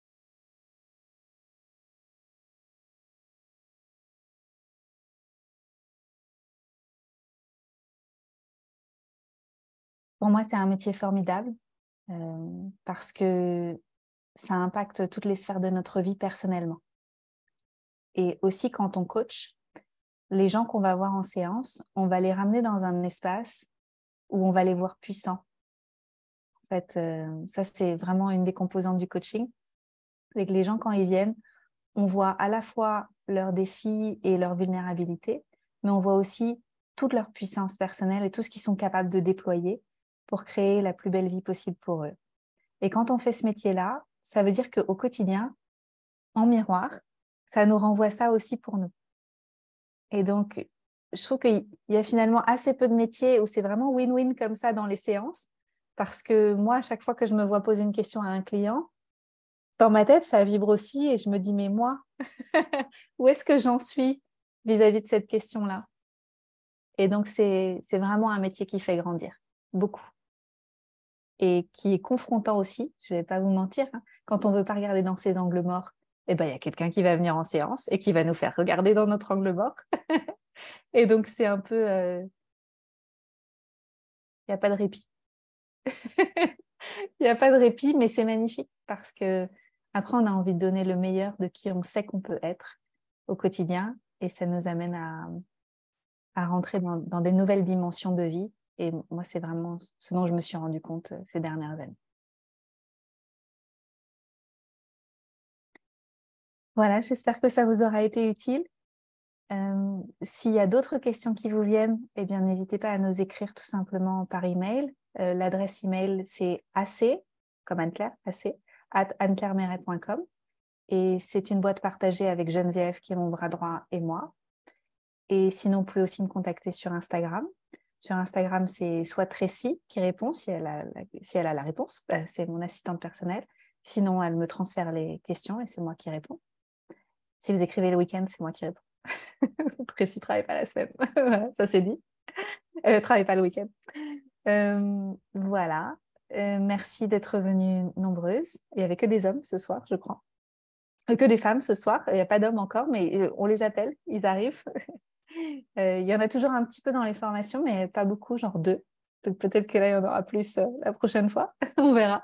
Pour moi, c'est un métier formidable euh, parce que ça impacte toutes les sphères de notre vie personnellement. Et aussi, quand on coach, les gens qu'on va voir en séance, on va les ramener dans un espace où on va les voir puissants. En fait, euh, ça, c'est vraiment une des composantes du coaching. C'est que les gens, quand ils viennent, on voit à la fois leurs défis et leurs vulnérabilités, mais on voit aussi toute leur puissance personnelle et tout ce qu'ils sont capables de déployer pour créer la plus belle vie possible pour eux. Et quand on fait ce métier-là, ça veut dire qu'au quotidien, en miroir, ça nous renvoie ça aussi pour nous. Et donc, je trouve qu'il y a finalement assez peu de métiers où c'est vraiment win-win comme ça dans les séances, parce que moi, à chaque fois que je me vois poser une question à un client, dans ma tête, ça vibre aussi et je me dis, mais moi, où est-ce que j'en suis vis-à-vis de cette question-là? Et donc, c'est, c'est vraiment un métier qui fait grandir, beaucoup. Et qui est confrontant aussi, je ne vais pas vous mentir, hein, quand on ne veut pas regarder dans ses angles morts, eh ben, il y a quelqu'un qui va venir en séance et qui va nous faire regarder dans notre angle mort. Et donc, c'est un peu... Il euh... n'y a pas de répit. Il n'y a pas de répit, mais c'est magnifique parce que après, on a envie de donner le meilleur de qui on sait qu'on peut être au quotidien et ça nous amène à, à rentrer dans, dans des nouvelles dimensions de vie. Et moi, c'est vraiment ce dont je me suis rendu compte ces dernières années. Voilà, j'espère que ça vous aura été utile. Euh, s'il y a d'autres questions qui vous viennent, eh bien, n'hésitez pas à nous écrire tout simplement par email. Euh, l'adresse email, c'est ac, comme Anne-Claire, ac, at anne claire méret point com. Et c'est une boîte partagée avec Geneviève, qui est mon bras droit, et moi. Et sinon, vous pouvez aussi me contacter sur Instagram. Sur Instagram, c'est soit Tracy qui répond, si elle a la, si elle a la réponse. Bah, c'est mon assistante personnelle. Sinon, elle me transfère les questions et c'est moi qui réponds. Si vous écrivez le week-end, c'est moi qui réponds. Tracy ne travaille pas la semaine. Voilà, ça c'est dit. Elle ne travaille pas le week-end. Euh, voilà. Euh, merci d'être venues nombreuses. Il n'y avait que des hommes ce soir, je crois. Euh, que des femmes ce soir. Il n'y a pas d'hommes encore, mais on les appelle. Ils arrivent. Euh, il y en a toujours un petit peu dans les formations, mais pas beaucoup, genre deux. Donc peut-être que là, il y en aura plus euh, la prochaine fois. On verra.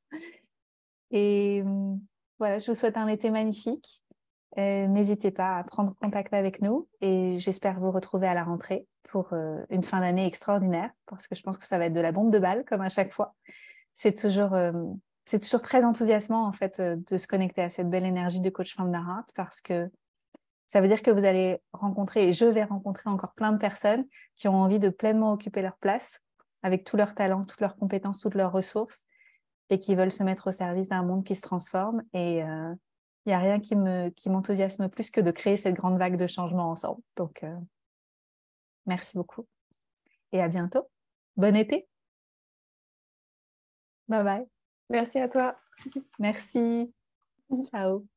Et euh, voilà, je vous souhaite un été magnifique. Euh, n'hésitez pas à prendre contact avec nous et j'espère vous retrouver à la rentrée pour euh, une fin d'année extraordinaire parce que je pense que ça va être de la bombe de balle comme à chaque fois. C'est toujours, euh, c'est toujours très enthousiasmant en fait euh, de se connecter à cette belle énergie de coach from the heart parce que ça veut dire que vous allez rencontrer et je vais rencontrer encore plein de personnes qui ont envie de pleinement occuper leur place avec tous leurs talents, toutes leurs compétences, toutes leurs ressources et qui veulent se mettre au service d'un monde qui se transforme et euh, il n'y a rien qui me, qui m'enthousiasme plus que de créer cette grande vague de changement ensemble. Donc, euh, merci beaucoup et à bientôt. Bon été. Bye bye. Merci à toi. Merci. Ciao.